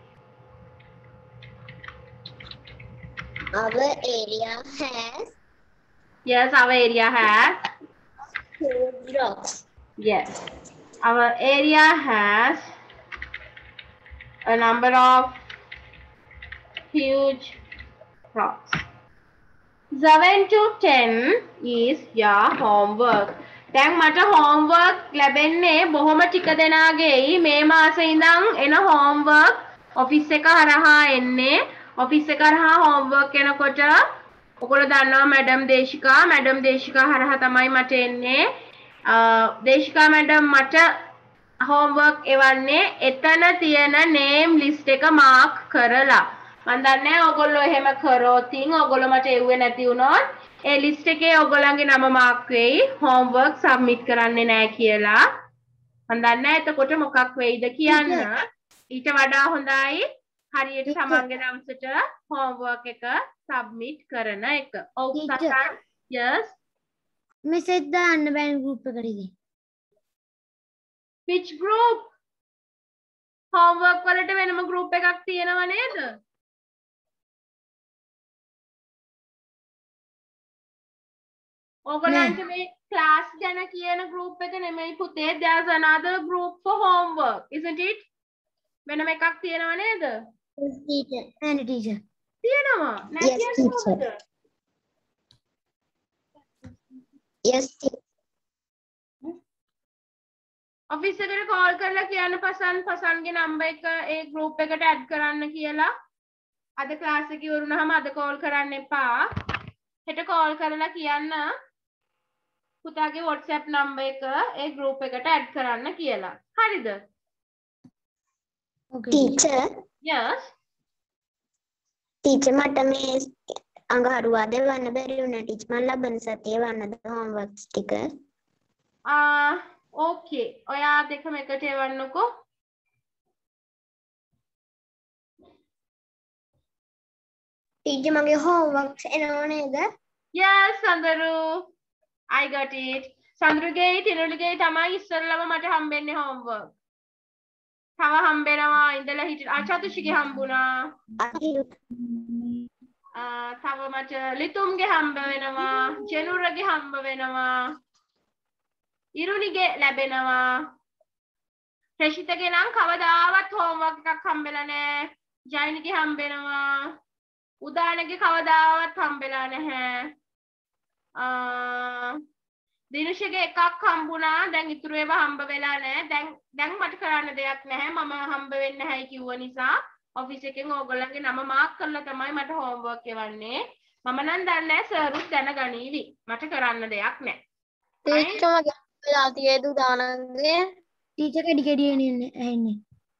our area has yes our area has huge rocks yes our area has a number of huge rocks 7 to 10 is your homework දැන් මට homework ලැබෙන්නේ බොහොම ටික දෙනාගේයි මේ මාසේ ඉඳන් එන homework office එක හරහා එන්නේ office එක හරහා homework එනකොට ඔයගොල්ලෝ දන්නවා madam දේශිකා හරහා තමයි මට එන්නේ දේශිකා madam මට homework එවන්නේ එතන තියෙන name list එක mark කරලා මම දන්නේ ඔයගොල්ලෝ එහෙම කරොතින් ඔයගොල්ලෝ මට එව්වේ නැති වුණොත් ඒ ලිස්ට් එකේ ඔයගොල්ලන්ගේ නම මාක් වෙයි homework submit කරන්නේ නැහැ කියලා මම දන්නේ එතකොට මොකක් වෙයිද කියන්න ඊට වඩා හොඳයි හරියට තමන්ගේ දවසට homework එක submit කරන එක ඔව් සතන් yes මෙසේජ් දාන්න බෑ group එකට ඉතින් which group homework වලට වෙනම group එකක් තියෙනව නේද ඔයගොල්ලන්ට මේ class ගැන කියන group එක නෙමෙයි පුතේ there's another group for homework isn't it වෙනම එකක් තියෙනව නේද yes teacher and teacher තියෙනවා Yes, teacher. yes office එකට call කරලා කියන්න පසන්ගේ number එක ඒ group එකට add කරන්න කියලා අද class එක ඉවරුනහම අද call කරන්න එපා හෙට call කරලා කියන්න පුතාගේ WhatsApp number එක ඒ group එකට add කරන්න කියලා. හරිද? okay teacher Yes. teacher මට මේ අඟහරුවාද වන්න බැරි වුණා teacher මම ලබන සතියේ වන්නද homeworks ටික okay. ඔයා දෙකම එකට එවන්නකෝ. teacher මගේ homeworks එනව නේද Yes, Sandaru. I got it. Sandruගේ තිනුලුගේ තමයි ඉස්සරලම මට හම්බෙන්නේ homework. තව හම්බෙනවා ඉඳලා හිටිය චතුෂිගේ හම්බුණා. තව මට ලිතුම්ගේ හම්බ වෙනවා, ජෙනුරගේ හම්බ වෙනවා. ඉරුනිගේ ලැබෙනවා. ප්‍රශිතගේ නම් කවදාවත් homework එකක් හම්බෙලා නැහැ. ජයිනිගේ හම්බෙනවා. උදානගේ කවදාවත් හම්බෙලා නැහැ. දිනුෂගේ එකක් හම්බුණා දැන් ඉතුරු ඒවා හම්බ වෙලා නැහැ දැන් මට කරන්න දෙයක් නැහැ මම හම්බ වෙන්නේ නැහැයි කිව්ව නිසා ඔෆිස් එකෙන් ඕගොල්ලන්ගේ නම මාක් කරලා තමයි මට homework එවන්නේ මම නම් දන්නේ නැහැ සර්ුත් දැනගනීවි මට කරන්න දෙයක් නැහැ teacher මගේ වෙලා තියෙද උදානගේ teacher කෙඩි එන්නේ ඇන්නේ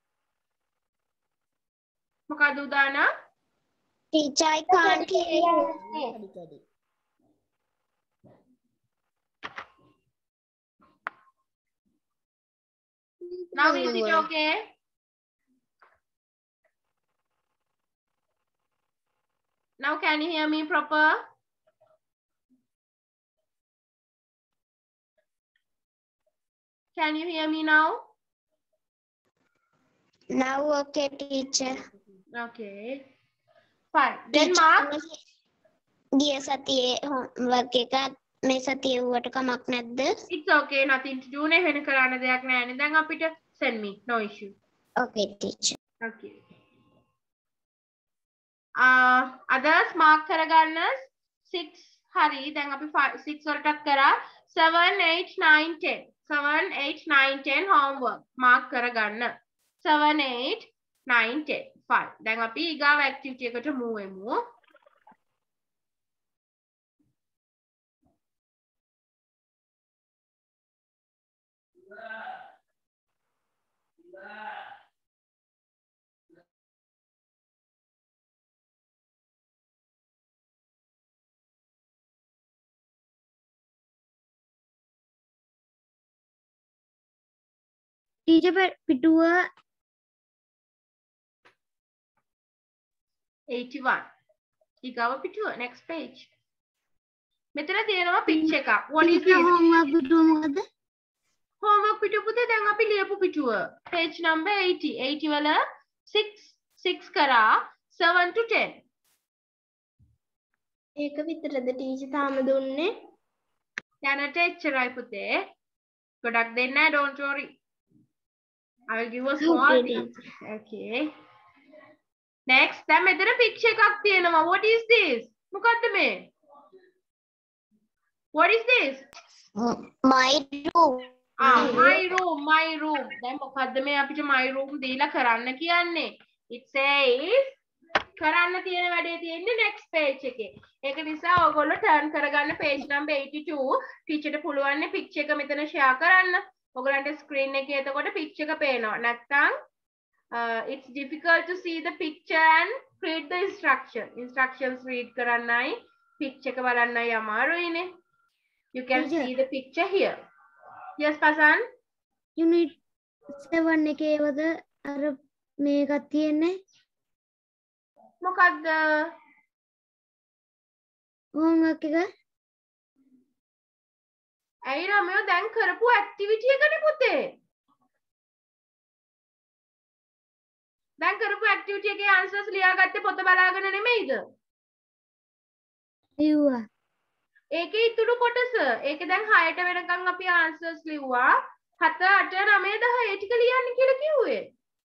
මොකද උදාන teacher I can't hear you Now is it okay? Now can you hear me proper? Can you hear me now? now okay teacher Okay. Fine. Then mark. ගිය සතියේ homework එක මේ සතියේ වුවට කමක් නැද්ද It's okay. Nothing to do. Ne වෙන කරන්න දෙයක් නැහැ නේ. දැන් අපිට send me. No issue. okay teacher Okay. Others mark කරගන්න 6 හරි. දැන් අපි 6 වලටත් කරා 7 8 9 10. 7 8 9 10 homework mark කරගන්න. 7 8 9 10. Fine. දැන් අපි ඊගාව activity එකට move වෙමු. ටීචර් පිටුව 81. ඊගාව පිටුව next page. මෙතන තියෙනවා picture එකක්. What is this? homework පිටුව මොකද්ද? homework පිටුව පුතේ දැන් අපි ලියපු පිටුව. page number 80. 80 වල 6 කරා 7 to 10. ඒක විතරද ටීචර් තාම දුන්නේ? දැනට එච්චරයි පුතේ. ගොඩක් දෙන්නේ නැහැ, don't worry. I will give a small okay. Next, දැන් මෙතන picture එකක් තියෙනවා. What is this? මොකද්ද මේ? What is this? My room. My room. දැන් මොකද්ද මේ අපිට my room දීලා කරන්න කියන්නේ? It says කරන්න තියෙන වැඩේ තියෙන්නේ next page එකේ. ඒක නිසා ඔයගොල්ලෝ turn කරගන්න page number 82. ටීචර්ට පුළුවන් නේ picture එක මෙතන share කරන්න. ඔයගොල්ලන්ට screen එකේ එතකොට picture එක පේනවා. නැත්නම් it's difficult to see the picture and read the instructions read කරන්නයි picture එක බලන්නයි අමාරුයිනේ. You can see the picture here. Yes Pasan? unit 7 එකේවද අර මේකක් තියෙන්නේ? මොකද්ද? homework එක ඇයි රමයෝ දැන් කරපු activity එකනේ පුතේ. දැන් කරපු activity එකේ answers ලියාගත්තේ පොත බලාගෙන නෙමෙයිද? ලිව්වා. ඒකේ ඉතුරු කොටස. ඒකේ දැන් 6ට වෙනකන් අපි answers ලිව්වා. 7 8 9 10 ඒ ටික ලියන්න කියලා කිව්වේ.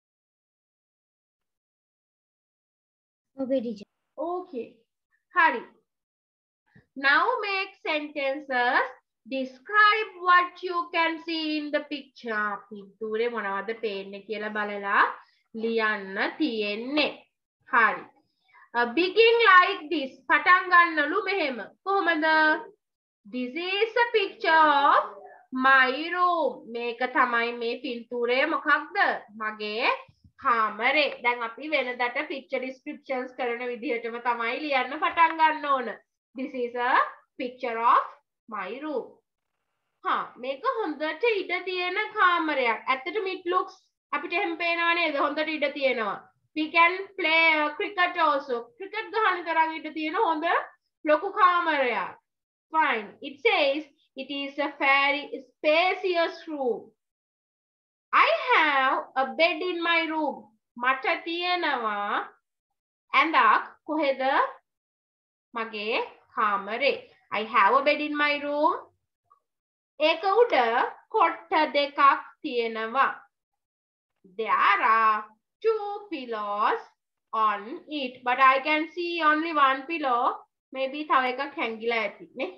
ඔබේ teacher. Okay. Hari. Now make sentences. Describe what you can see in the picture. පින්තූරේ මොනවද පේන්නේ කියලා බලලා ලියන්න තියෙන්නේ. හරි. Begin like this. පටන් ගන්නලු මෙහෙම. කොහොමද? This is a picture of my room. මේක තමයි මේ පින්තූරය මොකක්ද? මගේ කාමරේ. දැන් අපි වෙනදට picture descriptions කරන විදිහටම තමයි ලියන්න පටන් ගන්න ඕන. This is a picture of my room. මේක හොඳට ඉඩ තියෙන කාමරයක්. ඇත්තටම it looks අපිට එහෙම පේනව නේද? හොඳට ඉඩ තියෙනවා. We can play cricket also. cricket ගහන තරම් ඉඩ තියෙන හොඳ ලොකු කාමරයක්. Fine. It says it is a very spacious room. I have a bed in my room. මට තියෙනවා ඇඳක් කොහෙද? මගේ කාමරේ. I have a bed in my room. ඒක උඩ කොට්ට දෙකක් තියෙනවා. There are 2 pillows on it, but I can see only 1 pillow. Maybe තව එකක් හැංගිලා ඇති නේ.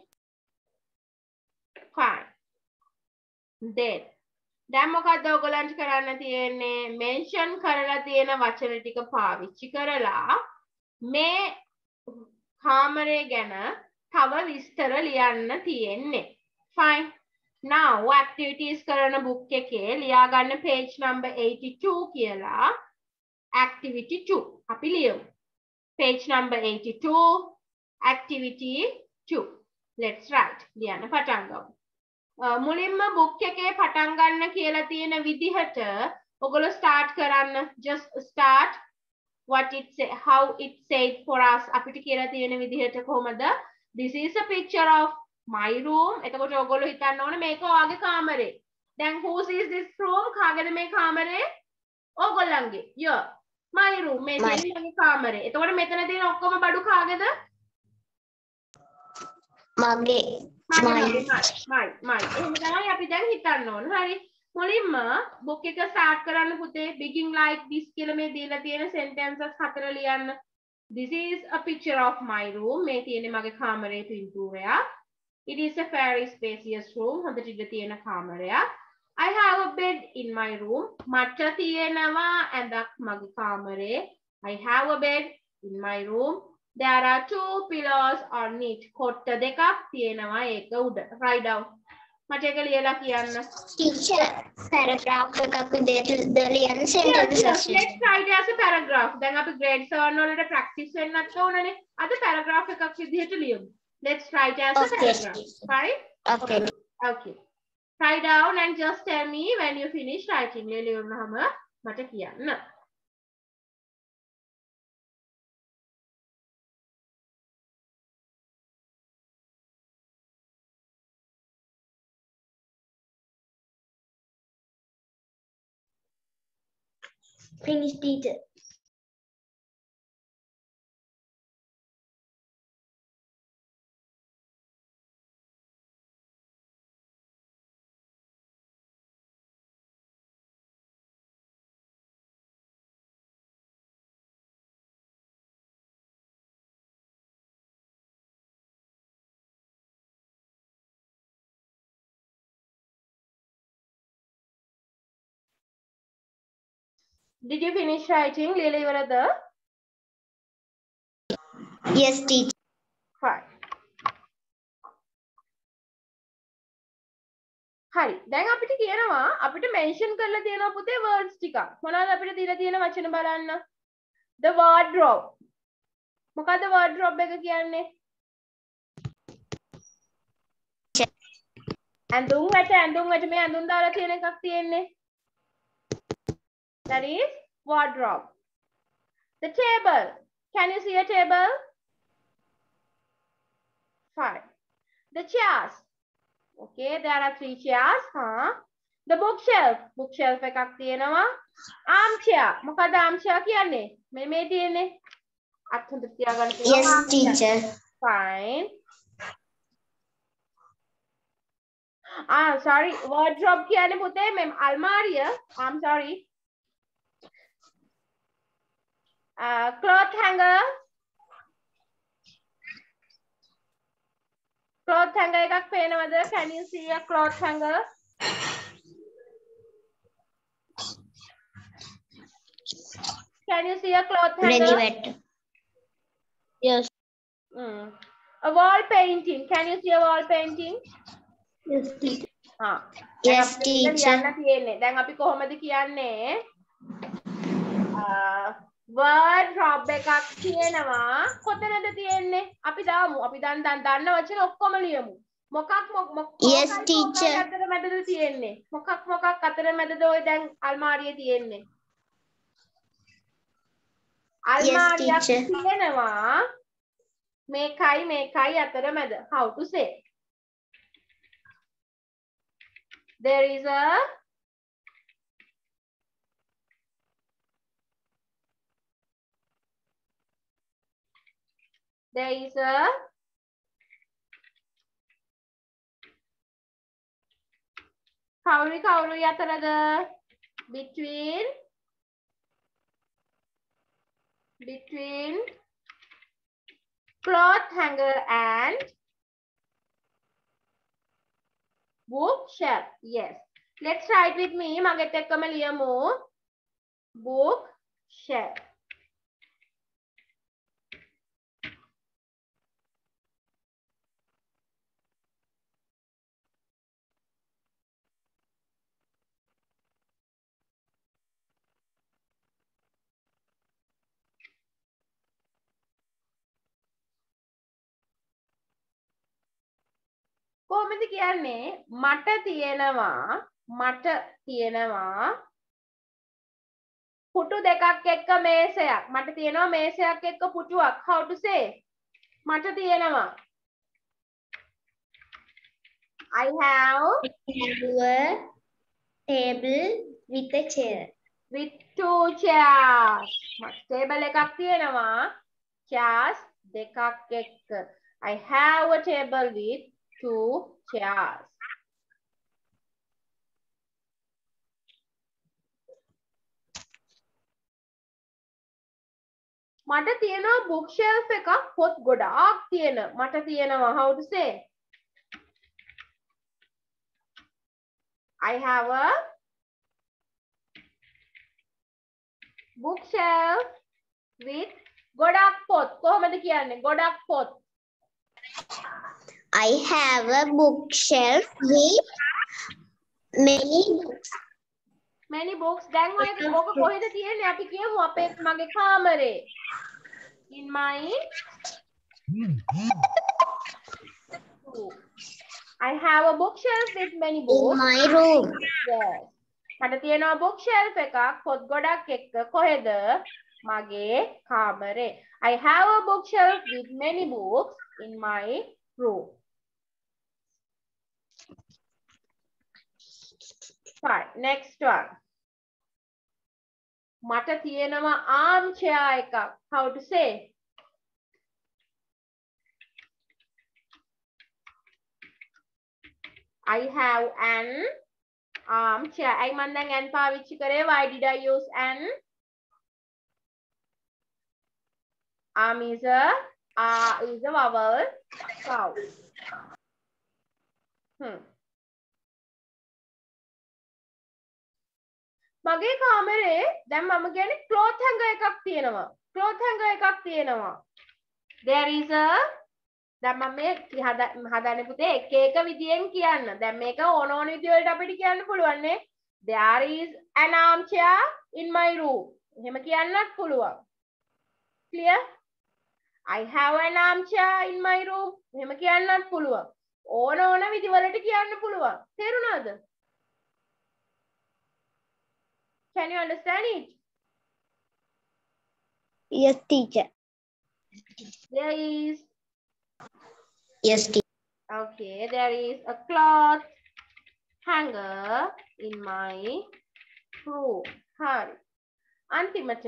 Fine. Then දැන් මොකද්ද ඔයගලන්ට කරන්න තියෙන්නේ? mention කරලා තියෙන වචන ටික පාවිච්චි කරලා මේ කාමරය ගැන තව විස්තර ලියන්න තියෙන්නේ. Fine. Now activities කරන book එකේ ලියා ගන්න page number 82 කියලා activity 2 අපි ලියමු. Page number 82 activity 2. Let's write. ලියන්න පටන් ගමු. මුලින්ම book එකේ පටන් ගන්න කියලා තියෙන විදිහට ඔයගොල්ලෝ start කරන්න. Just start what it say, how it said for us. අපිට කියලා තියෙන විදිහට කොහමද? This is a picture of my room. එතකොට ඔයගොල්ලෝ හිතන්න ඕනේ මේක ඔයාගේ කාමරේ. දැන් whose is this room? කාගේද මේ කාමරේ? ඔයගොල්ලන්ගේ. Yeah. My room. මේ මගේ කාමරේ. එතකොට මෙතන තියෙන ඔක්කොම බඩු කාගේද? මගේ. my. එහෙනම් තමයි අපි දැන් හිතන්න ඕන. හරි. මුලින්ම book එක start කරන්න පුතේ. begin like this කියලා මේ දීලා තියෙන sentences 4 ලියන්න. This is a picture of my room. මේ තියෙන්නේ මගේ කාමරේ පින්තූරයක්. It is a very spacious room. හොඳට ඉඳ තියෙන කාමරයක්. I have a bed in my room. මට තියෙනවා ඇඳක් මගේ කාමරේ. I have a bed in my room. There are 2 pillows on it. කොට්ට දෙකක් තියෙනවා ඒක උඩ. Write down. මට ඒක ලියලා කියන්න. Teacher, paragraph එකක් විදිහට ලියන්න sentences. Let's write as a paragraph. දැන් අපි grade 7 වලට practice වෙන්නත් ඕනනේ. අද paragraph එකක් විදිහට ලියමු. Let's write as a paragraph. Fine? Okay. Okay. Write down and just tell me when you finish writing. ලියලියුනහම මට කියන්න. Finish, teacher. Did you finish writing? ලියලා ඉවරද? Yes, teacher. Fine. හරි. දැන් අපිට කියනවා අපිට මෙන්ෂන් කරලා තියෙනවා පුතේ words ටිකක්. මොනවද අපිට දීලා තියෙන වචන බලන්න. The wardrobe. මොකද්ද wardrobe එක කියන්නේ? ඇඳුම් වැට මේ ඇඳුම් දාලා තියෙන එකක් තියෙන්නේ. That is wardrobe. The table. Can you see a table? Fine. The chairs. Okay, there are 3 chairs. The bookshelf. Bookshelf එකක් තියෙනවා. Armchair. මොකද armchair කියන්නේ? මේ තියෙන්නේ. අත් හොඳ තියාගන්න තියෙනවා. Yes, teacher. Fine. Sorry. Wardrobe කියන්නේ පුතේ මේ අල්මාරිය. I'm sorry. Cloth hanger. Cloth hanger එකක් පේනවද? Can you see a cloth hanger? Can you see a cloth hanger? Ready, yes. A wall painting. Can you see a wall painting? Yes, teacher. Yes, teacher. දැන් අපි කොහොමද කියන්නේ? wardrobe එකක් තියෙනවා. කොතනද තියෙන්නේ? අපි දාමු. අපි දන්න වචන ඔක්කොම ලියමු. මොකක් Yes, teacher. අතර මැදද තියෙන්නේ? මොකක් අතර මැදද ඔය දැන් අල්මාරියේ තියෙන්නේ? අල්මාරියක් තියෙනවා. මේකයි අතර මැද. How to say? There is a කවුරු යතරද between cloth hanger and bookshelf. Yes, let's write with me. මගෙත් එක්කම ලියමු. bookshelf. කොහොමද කියන්නේ? මට තියෙනවා පුටු දෙකක් එක්ක මේසයක්. මට තියෙනවා මේසයක් එක්ක පුටුවක්. How to say? මට තියෙනවා. I have a table with a chair. With 2 chairs. table එකක් තියෙනවා. chairs දෙකක් එක්ක. I have a table with 2 chairs. මට තියෙනවා bookshelf එකක් පොත් ගොඩාක් තියෙන. මට තියෙනවා. How to say? I have a bookshelf with ගොඩාක් පොත්. කොහොමද කියන්නේ? ගොඩාක් පොත්. I have a bookshelf with many books. Many books. දැන් ඔය ඔක කොහෙද තියෙන්නේ? අපි කියමු අපේ මගේ කාමරේ. In my I have a bookshelf with many In books. my room. Yes. මට තියෙනවා bookshelf එකක් පොත් ගොඩක් එක්ක කොහෙද? මගේ කාමරේ. I have a bookshelf with many books in my room. Fine. Next one. මට තියෙනවා armchair එකක්. How to say? I have an armchair. I මන් දැන් an පාවිච්චි කරේ. Why did I use an? Arm is a vowel sound. මගේ කාමරේ දැන් මම කියන්නේ cloth hanger එකක් තියෙනවා. Cloth hanger එකක් තියෙනවා. There is a දැන් මම මේ හදන්නේ පුතේ එක එක විදියෙන් කියන්න. දැන් මේක ඕන ඕන විදිය වලට අපිට කියන්න පුළුවන් නේ. There is an armchair in my room. එහෙම කියන්නත් පුළුවන්. Clear? I have an armchair in my room. එහෙම කියන්නත් පුළුවන්. ඕන ඕන විදි වලට කියන්න පුළුවන්. තේරුණාද? Can you understand it? Yes, teacher. There is. Yes, teacher. Okay, there is a cloth hanger in my room. Hari. අන්තිමට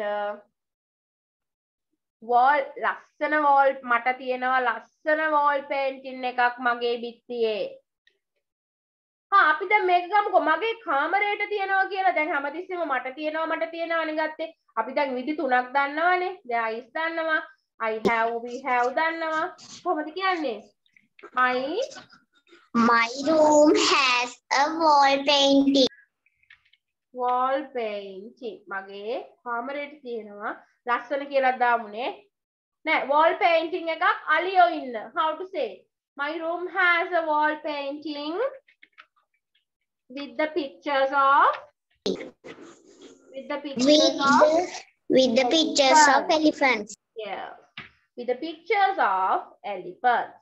wall ලස්සන wall මට තියෙනවා ලස්සන wall painting එකක් මගේ බිත්තියේ. අපි දැන් මේක ගමුකෝ මගේ කාමරේට තියෙනවා කියලා. දැන් හැමතිස්සෙම මට තියෙනවානේ ගත්තේ. අපි දැන් විදි තුනක් දන්නවනේ. there is දන්නවා. I have we have දන්නවා. කොහොමද කියන්නේ? My room has a wall painting. wall painting. මගේ කාමරේට තියෙනවා ලස්සන කියලා දාමුනේ. නෑ wall painting එකක් අලියෝ ඉන්න. How to say? My room has a wall painting with the pictures of Elephants. Yeah, with the pictures of elephants.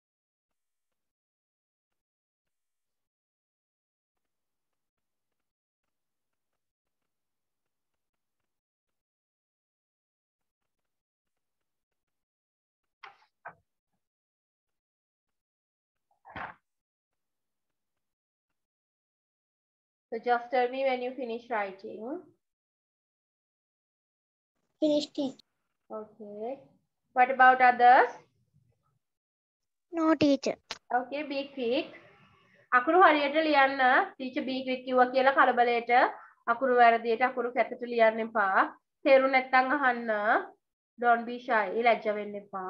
So just tell me when you finish writing. Finished, teacher. Okay. What about others? No, teacher. Okay, be quick. අකුරු හරියට ලියන්න. teacher be quick කිව්වා කියලා කලබලයට අකුරු වැරදියට අකුරු කැතට ලියන්න එපා. තේරු නැත්නම් අහන්න. Don't be shy. ලැජ්ජ වෙන්න එපා.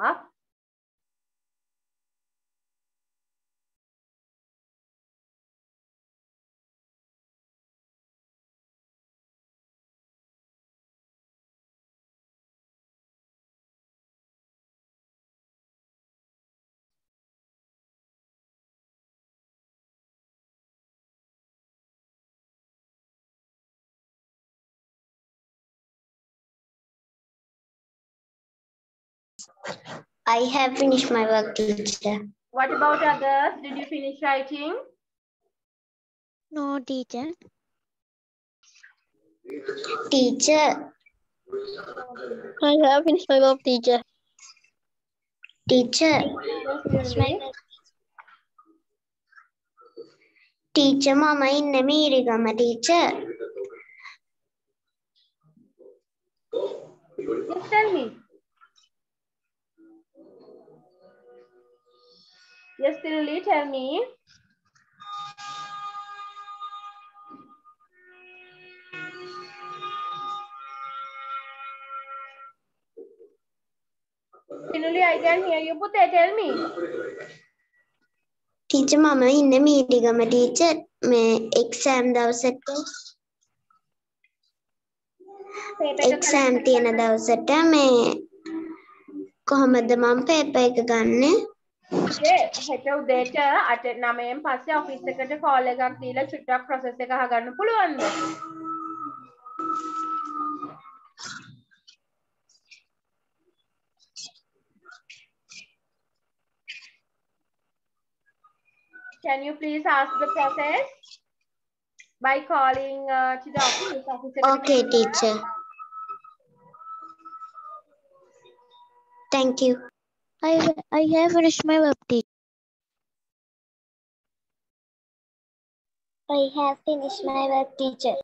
I have finished my work, teacher. What about others? Did you finish writing? No, teacher. Teacher. I have finished my work, teacher. Teacher. Teacher, mama inne Meerigama, teacher. Just tell me. Yes, Lily, tell me. Lily, I can hear you. Put that, tell me. Teacher, mama inne Meerigama, teacher. Me exam දවසට exam තියෙන දවසට මේ කොහොමද මම paper එක ගන්නෙ? හෙට උදේට 9න් පස්සේ ඔෆිස් එකට කෝල් එකක් දීලා චුට්ටක් process එක අහගන්න පුළුවන්ද? Can you please ask the process by calling to the office? Okay, teacher. Thank you. I have finished my work, teacher. I have finished my work, teacher.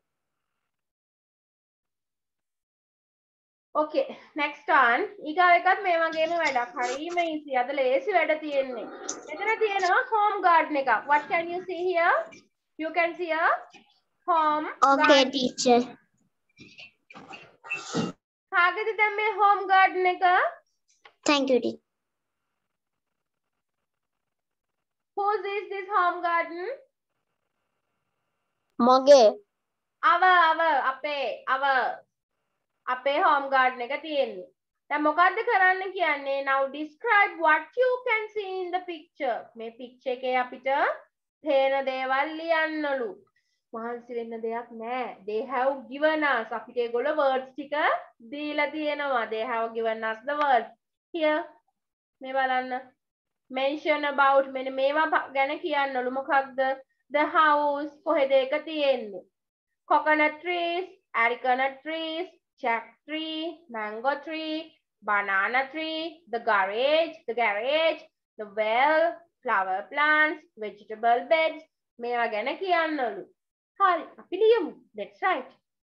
Okay, next one. ඊගාව එකත් මේ වගේම වැඩක්. හරිම easy. අද ලේසි වැඩ තියෙන්නේ. මෙතන තියෙනවා home garden එකක්. What can you see here? You can see a home Okay, garden. teacher. කාගේද දැන් මේ home garden එක? Thank you, teacher. Whose is this home garden? Mage. අපේ home garden එක තියෙන්නේ. දැන් මොකද්ද කරන්න කියන්නේ? Now describe what you can see in the picture. මේ picture එකේ අපිට පේන දේවල් ලියන්නලු. මහන්සි වෙන්න දෙයක් නැහැ. They have given us. අපිට ඒගොල්ලෝ words ටික දීලා තියෙනවා. They have given us the words. Here මේ බලන්න. Mention about මෙන්න මේවා ගැන කියන්නලු. මොකක්ද? The house කොහෙද ඒක තියෙන්නේ? Coconut trees, arecanut trees, jack tree, mango tree, banana tree, the garage, the well, flower plants, vegetable beds. මේවා ගැන කියන්නලු. හරි, අපි ලියමු. That's right.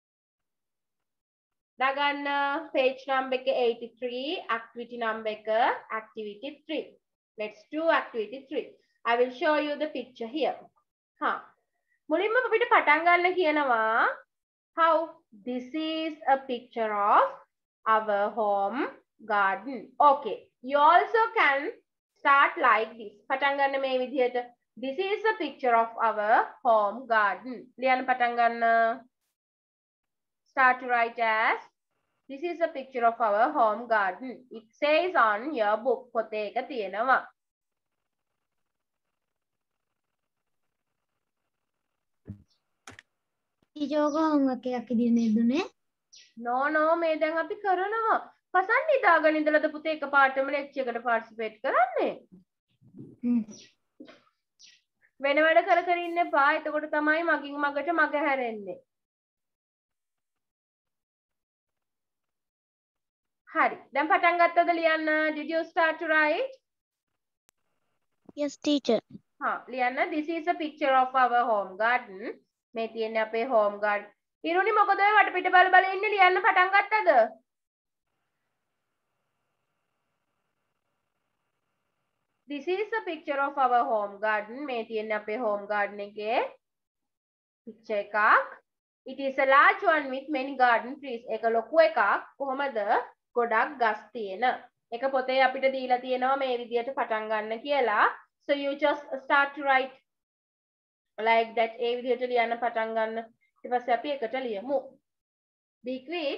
දාගන්න page number එක 83, activity number එක activity 3. Let's do activity 3. I will show you the picture here. මුලින්ම අපිට පටන් ගන්න කියනවා how this is a picture of our home garden. Okay, you also can start like this. පටන් ගන්න මේ විදිහට. This is a picture of our home garden. ලියන්න පටන් ගන්න. Start to write as this is a picture of our home garden. It says on your book. පොතේ එක තියෙනවා. Teacher, homework එකක් ඉදිරියට දුන්නේ. No, මේ දැන් අපි කරනවා. පසන් නිදාගෙන ඉඳලාද පුතේ එකපාරටම ලෙක්චර් එකට පාර්ටිසිපේට් කරන්නේ? වෙන වැඩ කර කර ඉන්න එපා. එතකොට තමයි මගින් මගට මග හැරෙන්නේ. හරි. දැන් පටන් ගත්තද ලියන්න? Did you start to write? Yes, teacher. ලියන්න. This is a picture of our home garden. මේ තියෙන්නේ අපේ home garden. ඉරුනි මොකද ඔය වටපිට බල බල ඉන්නේ ලියන්න පටන් ගත්තද? This is a picture of our home garden. මේ තියෙන්නේ අපේ home garden එකේ picture එකක්. It is a large one with many garden trees. ඒක ලොකු එකක්. කොහමද? ගොඩක් ගස් තියෙන. ඒක පොතේ අපිට දීලා තියෙනවා මේ විදියට පටන් ගන්න කියලා. So you just start to write like that. ඒ විදිහට ලියන්න පටන් ගන්න. ඊට පස්සේ අපි එකට ලියමු. Be quick.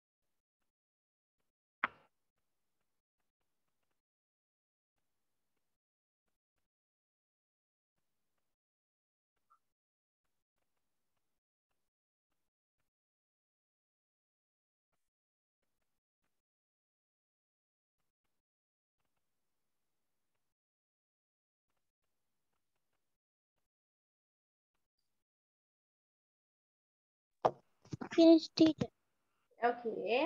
Finish, teacher. Okay.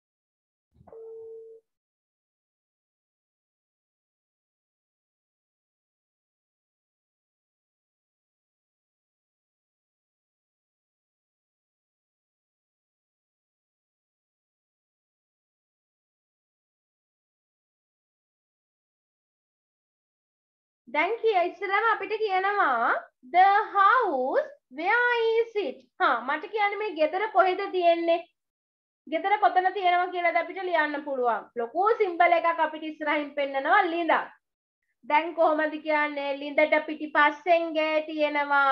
දැන් ඉස්සරහම අපිට කියනවා the house where is it? මට කියන්නේ මේ ගෙදර කොහෙද තියෙන්නේ? ගෙදර කොතන තියෙනවා කියලාද අපිට ලියන්න පුළුවන්. ලොකු සිම්බල් එකක් අපිට ඉස්සරහින් පෙන්නනවා ලිඳක්. දැන් කොහොමද කියන්නේ? ලිඳට පිටිපස්සෙන් ගේ තියෙනවා.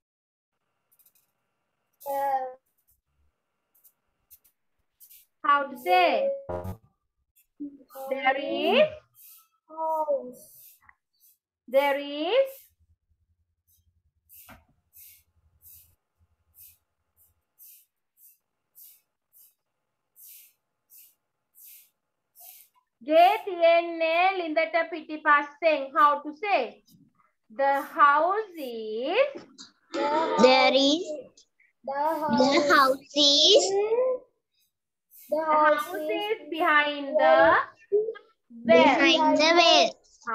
How to say? There is ගේ තියෙන්නේ ලිඳට පිටිපස්සෙන්. How to say? The house is. There is the house is The house is behind the well. behind the well.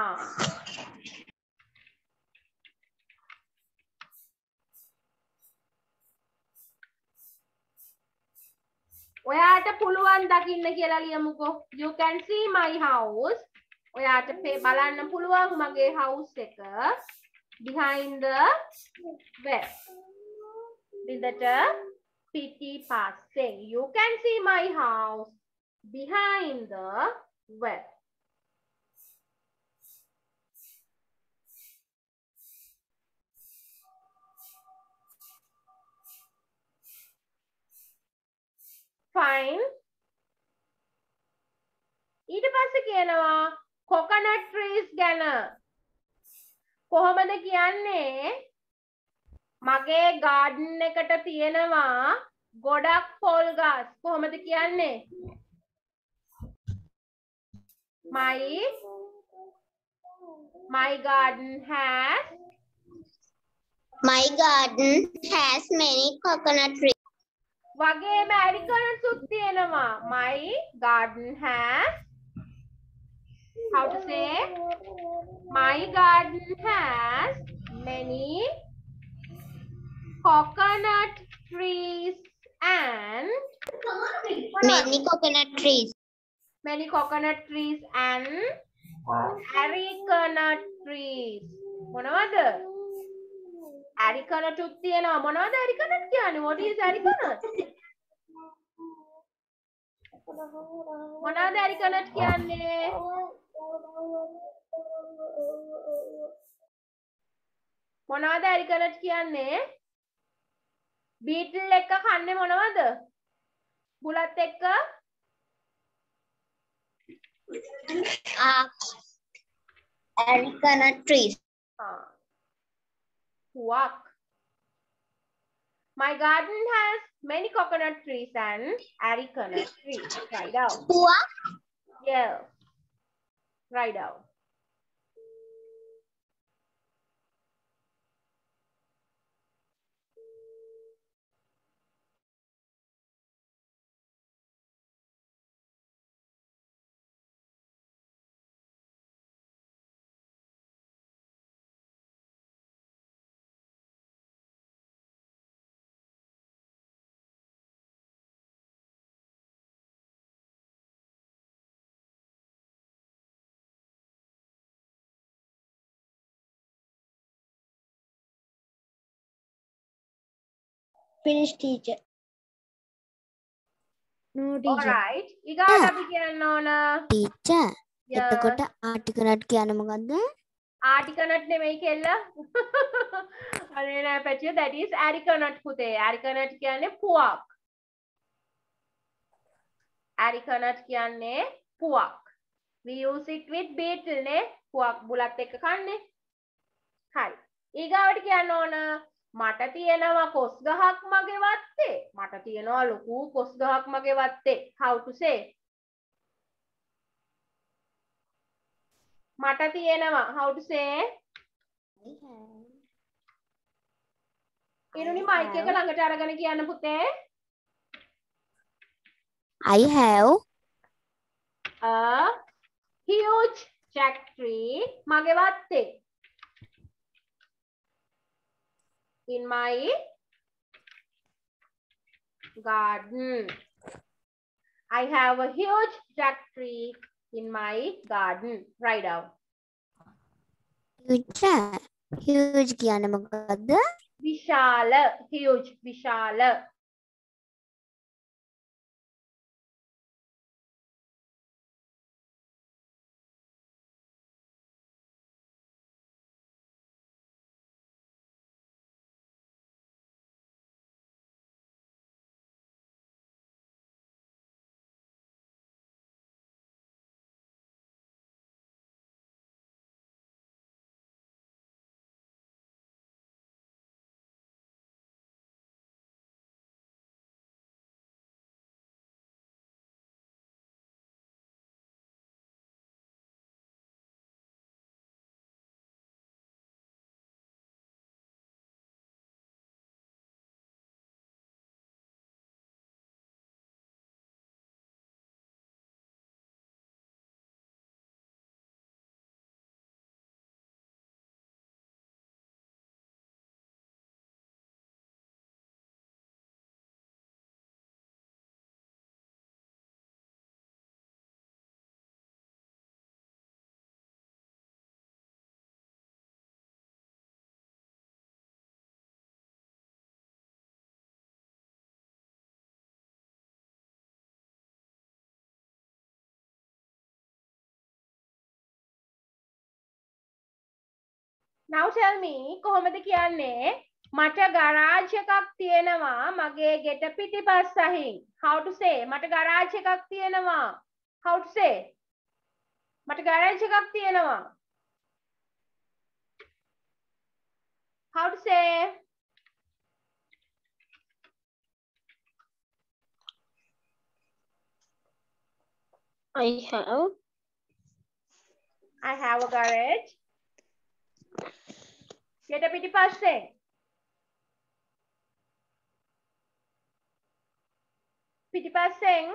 ඔයාට පුළුවන් දකින්න කියලා ලියමුකෝ. You can see my house. ඔයාට බලන්න පුළුවන් මගේ house එක behind the well. විදට පිටි පස්සෙන්. You can see my house behind the well. Fine. ඊට පස්සේ කියනවා coconut trees ගැන. කොහොමද කියන්නේ? මගේ garden එකට තියෙනවා ගොඩක් පොල් ගස්. කොහොමද කියන්නේ? My garden has many coconut trees. වගේම ඇරිකනට්ස් තියෙනවා. My garden has, how to say? My garden has many coconut trees and Many coconut trees. Many coconut trees and arecanut trees. මොනවද? arecanut උත් තියෙනවා. මොනවද arecanut කියන්නේ? What is arecanut? මොනවද arecanut කියන්නේ? මොනවද arecanut කියන්නේ? beetle එක කන්නේ මොනවද? බුලත් එක්ක Arecanut trees. Walk. My garden has many coconut trees and arecanut trees. Write down. What? Yeah. Write down. Finish, teacher. No, teacher. Alright. ඊගාට අපි කියන්න ඕන. Teacher Yeah. එතකොට ආටිකනට් කියන්නේ මොකද්ද? Arecanut නෙමෙයි කෙල්ල. අනේ නෑ පැටිය, that is arecanut පුතේ. arecanut කියන්නේ පුවක්. arecanut කියන්නේ පුවක්. We use it with beetle නේ. පුවක් බුලත් එක්ක කන්නේ. හරි. ඊගාවට කියන්න ඕන මට තියෙනවා කොස් ගහක් මගේ වත්තේ. මට තියෙනවා ලොකු කොස් ගහක් මගේ වත්තේ. How to say? මට තියෙනවා. How to say? Iruni mic එක ළඟට අරගෙන කියන්න පුතේ. I have A huge jack tree මගේ වත්තේ. In my garden. I have a huge jack tree in my garden. Write down. Teacher huge කියන්නේ මොකද්ද? විශාල. Huge. විශාල. Now tell me කොහොමද කියන්නේ මට garage එකක් තියෙනවා මගේ ගෙට පිටිපස්සහින්. How to say? මට garage එකක් තියෙනවා. How to say? මට garage එකක් තියෙනවා. How to say? I have a garage. ගෙට පිටිපස්සේ. පිටිපස්සෙන්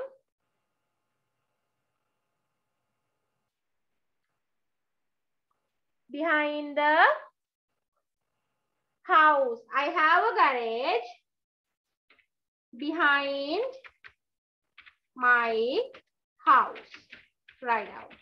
behind the house. I have a garage behind my house. Write out.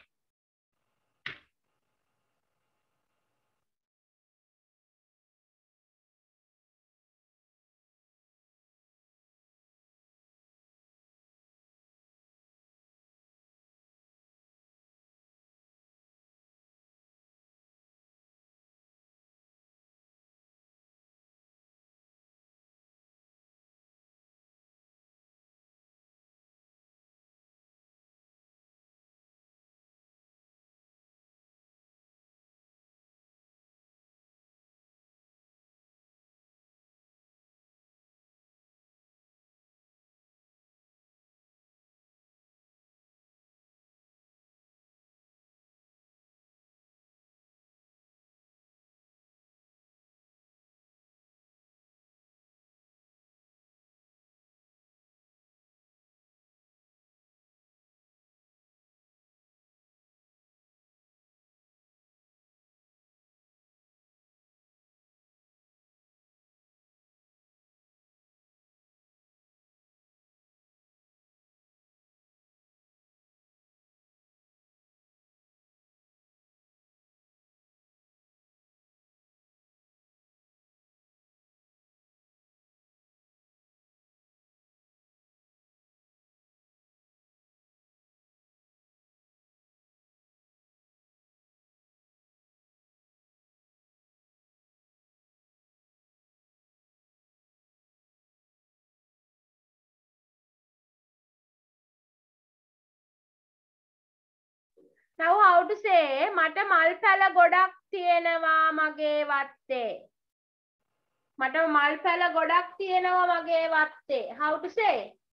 Now how to say මට මල් පැල ගොඩක් තියෙනවා මගේ වත්තේ. මට මල් පැල ගොඩක් තියෙනවා මගේ වත්තේ. How to say?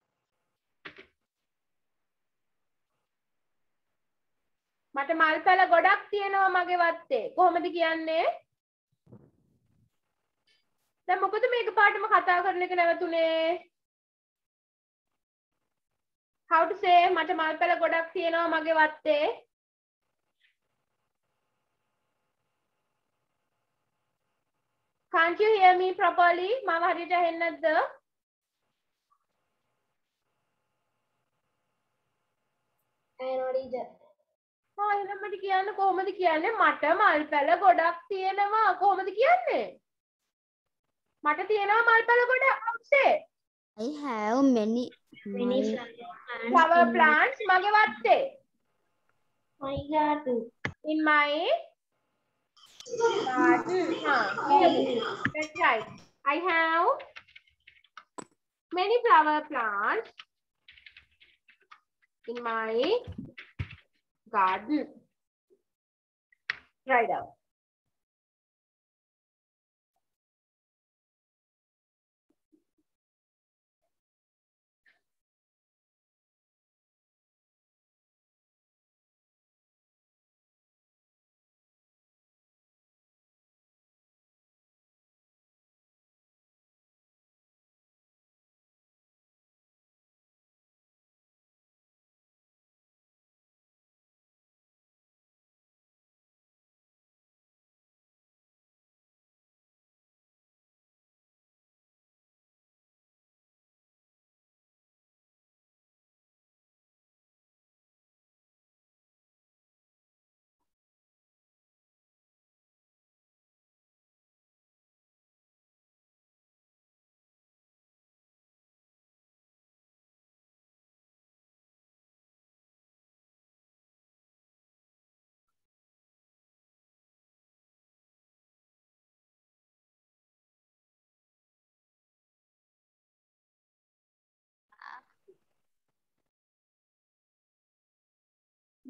මට මල් පැල ගොඩක් තියෙනවා මගේ වත්තේ. කොහොමද කියන්නේ? දැන් මොකද මේක පාඩම කතා කරන එක නැවතුනේ? How to say මට මල් පැල ගොඩක් තියෙනවා මගේ වත්තේ? Can't you hear me properly? මාව හරියට ඇහෙන්නේ නැද්ද? එහෙනම් මට කියන්න කොහොමද කියන්නේ මට මල් පැල ගොඩක් තියෙනවා කොහොමද කියන්නේ? මට තියෙනවා මල් පැල ගොඩක්. How to say? I have many flower plants මගේ වත්තේ. In my garden. That's right. I have many flower plants in my garden. Write out.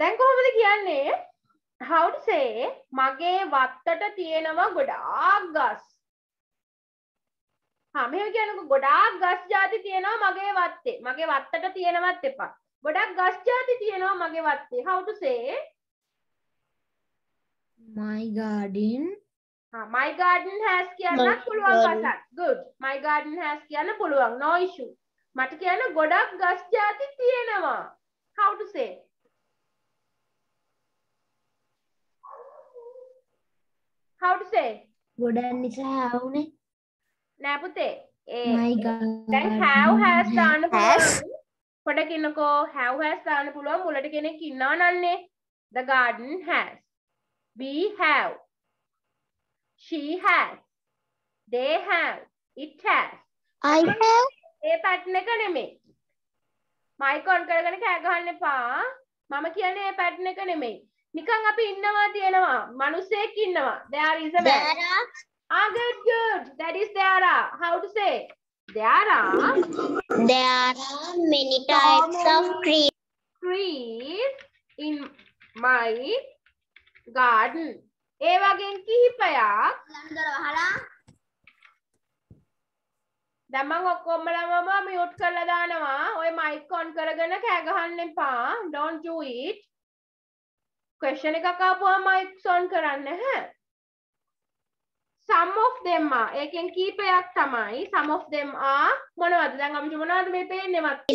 දැන් කොහොමද කියන්නේ? How to say මගේ වත්තට තියෙනවා ගොඩාක් ගස්. මෙහෙම කියනකො ගොඩාක් ගස් ಜಾති තියෙනවා මගේ වත්තේ. මගේ වත්තට තියෙනවත් එපා. ගොඩක් ගස් ಜಾති තියෙනවා මගේ වත්තේ. How to say? My garden. My garden has කියන්නත් පුළුවන් කසක්. Good. My garden has කියන්න පුළුවන්. No issue. මට කියන්න ගොඩක් ගස් ಜಾති තියෙනවා. How to say? How to say? ගොඩක් නිසා ආවුනේ. නෑ පුතේ. My දැන් have has දාන්න පුළුවන්. පොඩක් ඉන්නකෝ have has දාන්න පුළුවන් මුලට කෙනෙක් ඉන්නවා නන්නේ. The garden has. We have. She has. They have. It has. I have. ඒ පැටර්න් එක නෙමෙයි. මයික් ඔන් කරගෙන කෑ ගහන්න එපා. මම කියන්නේ ඒ පැටර්න් එක නෙමෙයි. නිකන් අපි ඉන්නවා තියෙනවා. මිනිස්සෙක් ඉන්නවා. There is a man. Good. That is there are. How to say? There are many types of trees. Trees in my garden. ඒ වගේ කිහිපයක්. දැන් මම ඔක්කොමලම මියුට් කරලා දානවා. ඔය මයික් ඔන් කරගෙන කෑ ගහන්න එපා. Don't do it. Question එකක් ආපුවම මයික් ඔන් කරන්න හැ. Some of them are. ඒකෙන් කීපයක් තමයි. Some of them are මොනවද? දැන් අපි මොනවද මේ පේන්නේ මත්තේ?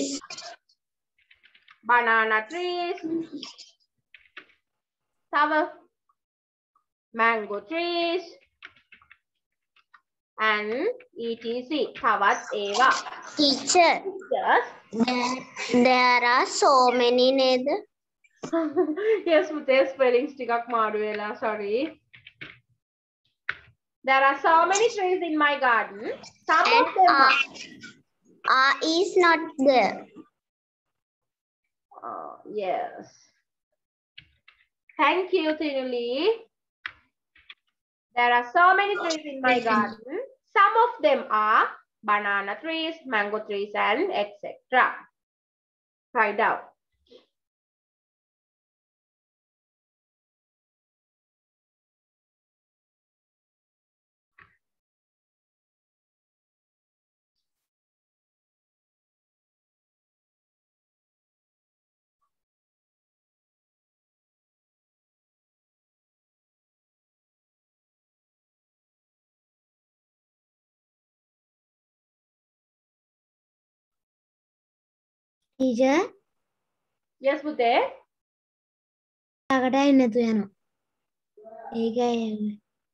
Banana trees. තව mango trees. And etc. තවත් ඒවා. Teacher, there are so many නේද? Yes, පුතේ spellings ටිකක් මාරු වෙලා sorry. There are so many trees in my garden. Some of them are is not there. Yes. Thank you, Tinuli. There are so many trees in my garden. Some of them are banana trees, mango trees, and etc. Write down. Teacher, Yes, Pute. ළඟට එන්න තු යනවා. ඒකයි යන්නේ.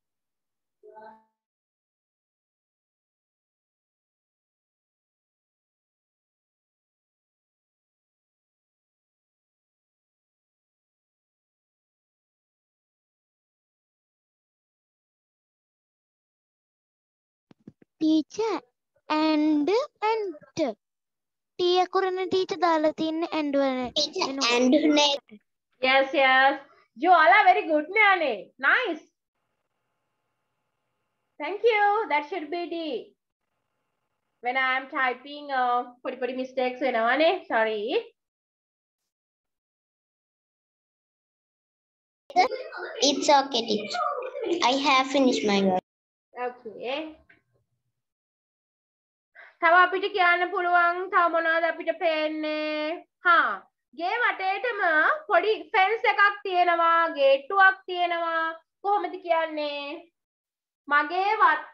Teacher, and T අකුරන teacher දාලා තින්නේ and වල. And නේ. Yes, yes. Joala, very good, Nane. Nice. Thank you. That should be D. When I am typing, put mistakes in one. Sorry. It's okay, teacher. I have finished my work. Okay. තව අපිට කියන්න පුළුවන් තව මොනවද අපිට පේන්නේ? ගේ වටේටම පොඩි ෆෙන්ස් එකක් තියෙනවා, ගේට්ටුවක් තියෙනවා. කොහොමද කියන්නේ? මගේ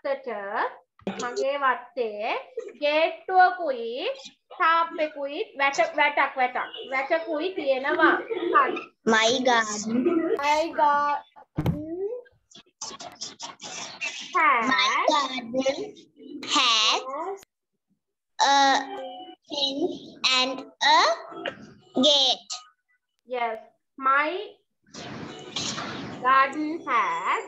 වත්තේ ගේට්ටුවකුයි තාප්පෙකුයි වැටකුයි තියෙනවා. හරි. My garden has a fence and a gate. Yes, my garden has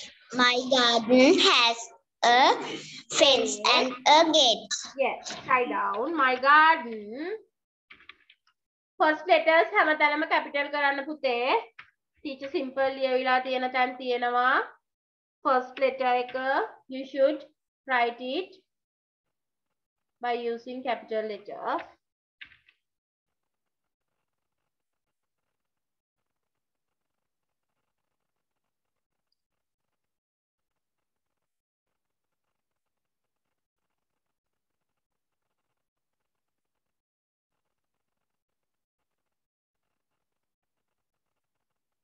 a fence and a gate. Yes, write down my garden. First letters හැමතැනම capital කරන්න පුතේ. Teacher simple ලියවිලා තියෙන තැන් තියෙනවා. First letter එක you should write it by using capital letters.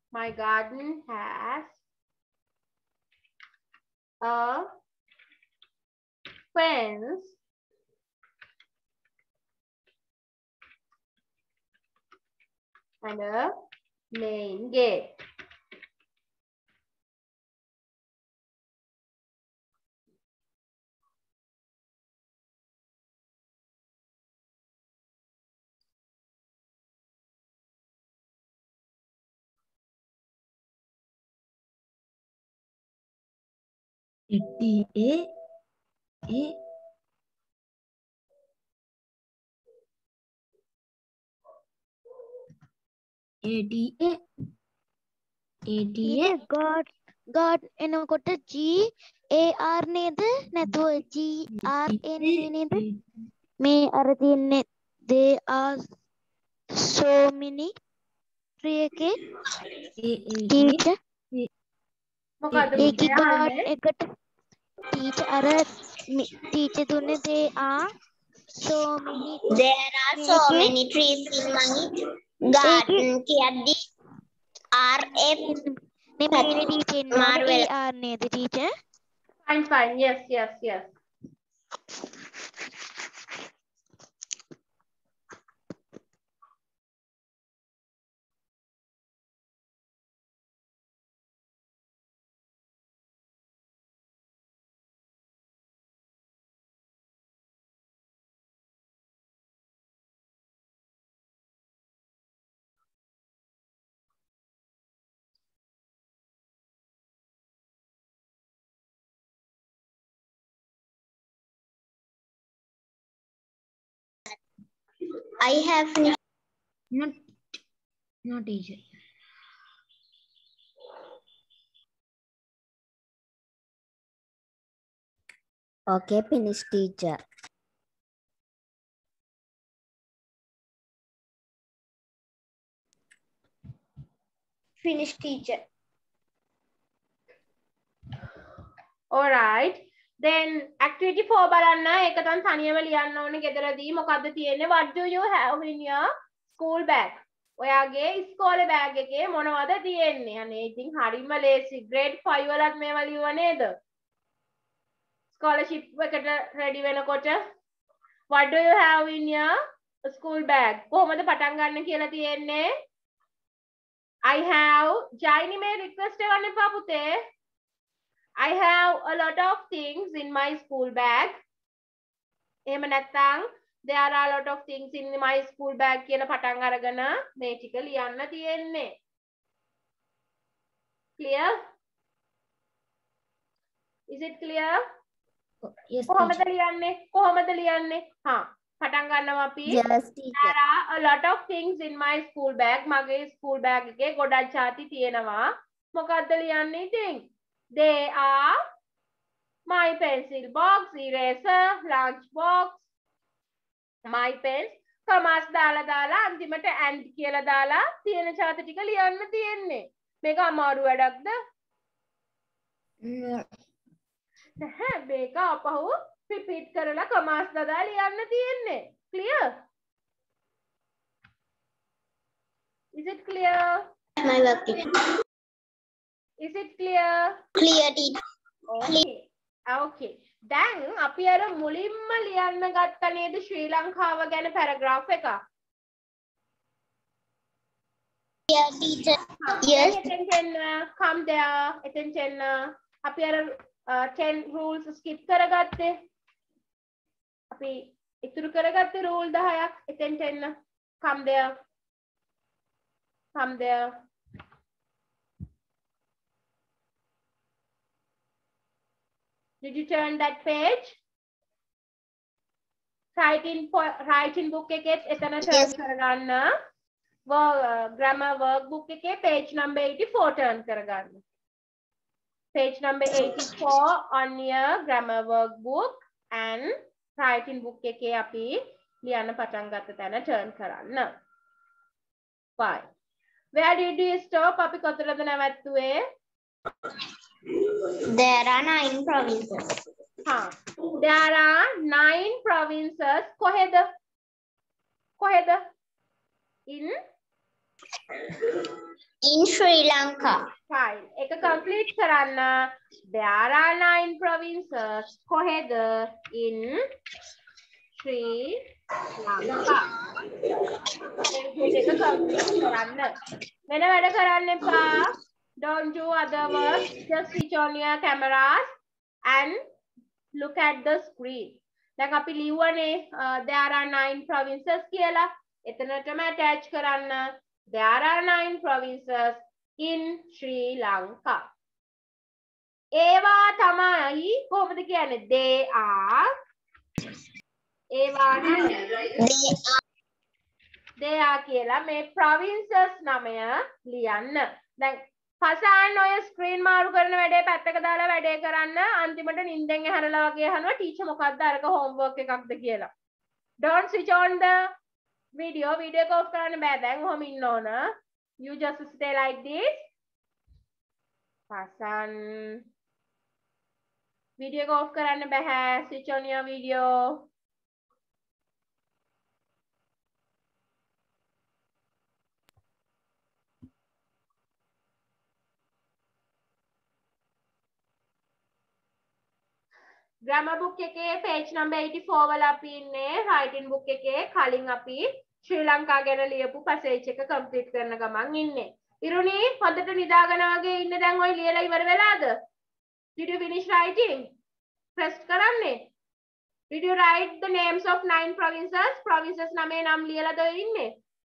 My garden has a fence and a main gate. ඊට God එනකොට GAR නේද නැතුව GRA නේද මේ අර තියන්නේ they are so many tree එකේ teacher මොකද්ද ඒකේ පුතේ God අහන්නේ? එකට teacher අර teacher දුන්නේ they are so many There are so many trees in my garden. කියද්දි RF නෙමෙයි teacher Marvel. AR නේද teacher Fine. Yes. I have finished. No teacher. Okay, finish teacher. Finish teacher. All right. Then activity 4 බලන්න. ඒක තමයි තනියම ලියන්න ඕනේ ගෙදරදී. මොකද්ද තියෙන්නේ? What do you have in your school bag? ඔයාගේ ඉස්කෝලේ බෑග් එකේ මොනවද තියෙන්නේ? අනේ ඉතින් හරිම ලේසි. grade 5 වලත් මේවා ලියුව නේද? scholarship එකට ready වෙනකොට what do you have in your school bag? කොහොමද පටන් ගන්න කියලා තියෙන්නේ? I have Jaini මේ request එක ගන්න එපා පුතේ. I have a lot of things in my school bag. එහෙම නැත්නම් there are a lot of things in my school bag කියලා පටන් අරගෙන මේ ටික ලියන්න තියෙන්නේ. Clear? Is it clear? Yes, කොහොමද teacher. ලියන්නේ? හා පටන් ගන්නවා අපි. Yes, teacher. There are a lot of things in my school bag. මගේ school bag එකේ ගොඩක් ಜಾති තියෙනවා. මොකද්ද ලියන්නේ ඉතින්? They are my pencil box, eraser, lunch box, my pens. කමාස් දාලා අන්තිමට and කියලා දාලා තියෙන ಜಾති ටික ලියන්න තියෙන්නේ. මේක අමාරු වැඩක්ද? නැහැ මේක අපහු repeat කරලා කමාස් දාලා ලියන්න තියෙන්නේ. Clear? Is it clear? My work teacher. Is it clear? Clear teacher. Okay. දැන් අපි අර මුලින්ම ලියන්න ගත්ත නේද ශ්‍රී ලංකාව ගැන පැරග්‍රාෆ් එක? Yeah, teacher. Yes. Come there. Attention. අපි අර 10 rules skip කරගත්තේ. අපි ඉතුරු කරගත්තේ rule 10ක්. Attention. Come there. Come there. Did you turn that page? Write in book එකෙත් එතන turn කරගන්න. Grammar workbook එකේ page number 84 turn කරගන්න. Page number 84 on your grammar workbook and writing book එකේ අපි ලියන්න පටන් ගත්ත තැන turn කරන්න. Fine. Where did you stop? අපි කොතනද නැවැත්තුවේ? There are 9 provinces. There are 9 provinces. කොහෙද? In In Sri Lanka. Fine. Ek complete karanna. There are 9 provinces. කොහෙද? In Sri Lanka. ඒක complete කරන්න. වෙන වැඩ කරන්න එපා. Don't do other work. Just switch on your cameras and look at the screen. දැන් අපි ලියුවනේ there are 9 provinces කියලා. එතනටම attach කරන්න. There are 9 provinces in Sri Lanka. ඒවා තමයි කොහොමද කියන්නේ? They are ඒවා they are කියලා මේ provinces නමය ලියන්න. දැන් පසාන් ඔය ස්ක්‍රීන් මාරු කරන වැඩේ පැත්තක දාලා වැඩේ කරන්න. අන්තිමට නිින්දෙන් ඇහැරලා වගේ අහනවා ටීචර් මොකක්ද අරක homework එකක්ද කියලා. Don't switch on the video එක off කරන්න බෑ. දැන් ඔහම ඉන්න ඕන. You just stay like this. Pasan video එක off කරන්න බෑ. Switch on your video. Grammar book එකේ page number 84 වල අපි ඉන්නේ. Writing book එකේ කලින් අපි ශ්‍රී ලංකා ගැන ලියපු passage එක complete කරන ගමන් ඉන්නේ. ඉරුණි හොඳට නිදාගෙන වගේ ඉන්න දැන් ඔය ලියලා ඉවර වෙලාද? Did you finish writing? Press කරන්නේ. Did you write the names of 9 provinces? Provinces නමේ නම් ලියලාද ඔය ඉන්නේ?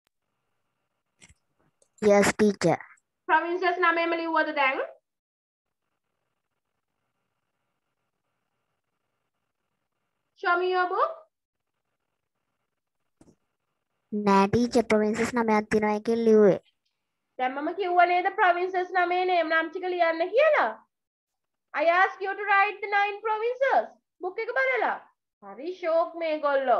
Yes, teacher. Provinces නමේම ලිව්වද දැන්? Show me your book. නෑ teacher, provinces 9ක් තියෙනවා එකේ ලිව්වේ. දැන් මම කිව්වා නේද provinces නමේ name නම් ටික ලියන්න කියලා. I asked you to write the 9 provinces. book එක බලලා. හරි ෂෝක් මේගොල්ලෝ.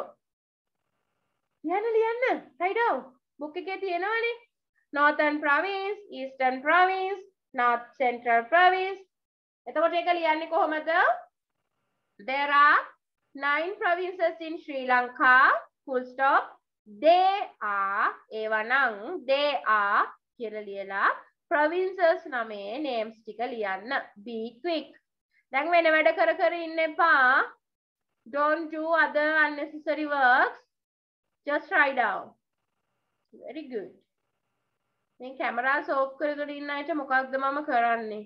ලියන්න. Write down. book එකේ තියෙනවනේ. Northern province, Eastern province, North Central province. එතකොට ඒක ලියන්නේ කොහොමද? There are 9 provinces in Sri Lanka. Full stop. They are ඒවා නම් they are කියලා ලියලා provinces නමේ names ටික ලියන්න. Be quick. දැන් වෙන වැඩ කර ඉන්න එපා. Don't do other unnecessary works. Just write down. Very good. මේ cameras off කරගෙන ඉන්න අයට මොකක්ද මම කරන්නේ?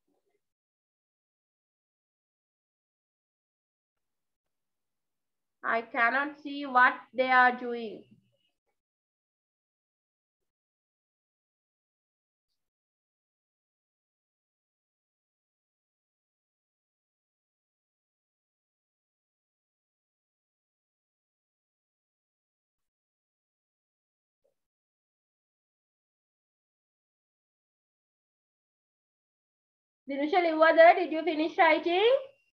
I cannot see what they are doing. Dinusha Liwada, did you finish writing?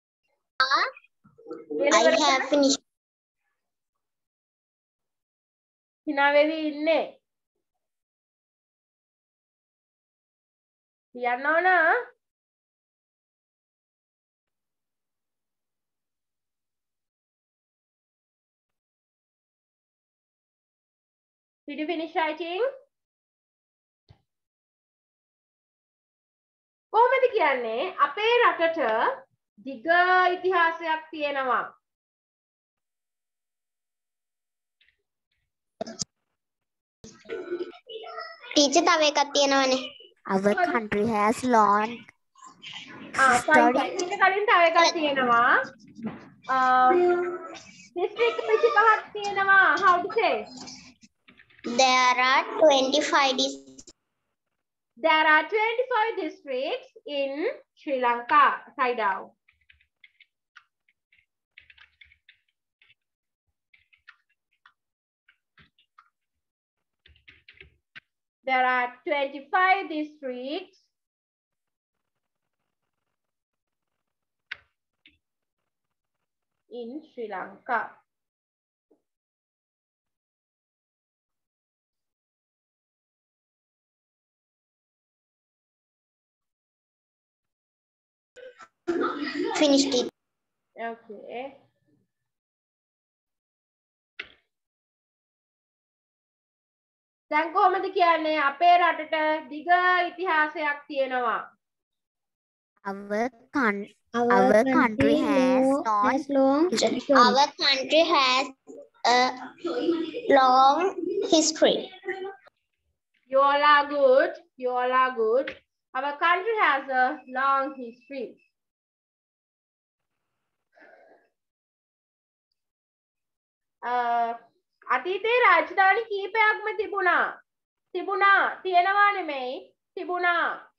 I have finished. hina වෙවි ඉන්නේ. කියන්න ඕන. Did you finish writing? කොහොමද කියන්නේ? අපේ රටට දිග ඉතිහාසයක් තියෙනවා. Teacher තව එකක් තියෙනවනේ. Our country has long study. ඊට කලින් තව එකක් තියෙනවා. district 25ක් තියෙනවා. How to say? There are 25 districts. There are 25 districts in Sri Lanka. Write down. There are 25 districts in Sri Lanka. Finished it. Okay. දැන් කොහොමද කියන්නේ අපේ රටට දිග ඉතිහාසයක් තියෙනවා. Our country has long history. Our country has a long history. You all are good. You all are good. Our country has a long history. අතීතයේ රාජධානි කීපයක්ම තිබුණා. තියෙනවා නෙමෙයි. තිබුණා.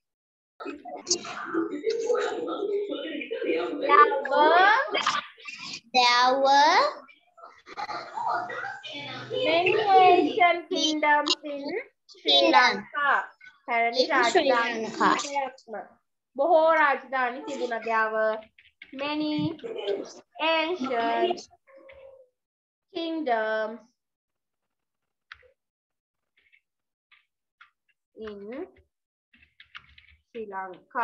There were many ancient kingdoms in Sri Lanka. පැරණි රාජධානි කීපයක්ම. බොහෝ රාජධානි තිබුණා. There were many ancient kingdoms in Sri Lanka.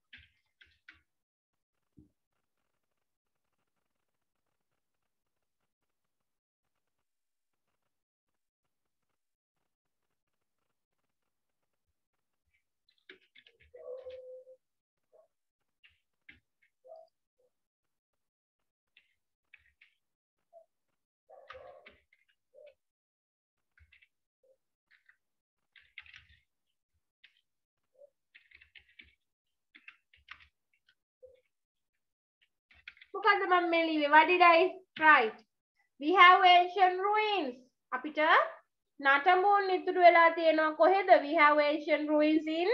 මොකද්ද මම මේ ලිව්වේ? What did I write? We have ancient ruins. අපිට නටඹුන් ඉතුරු වෙලා තියෙනවා කොහෙද? We have ancient ruins in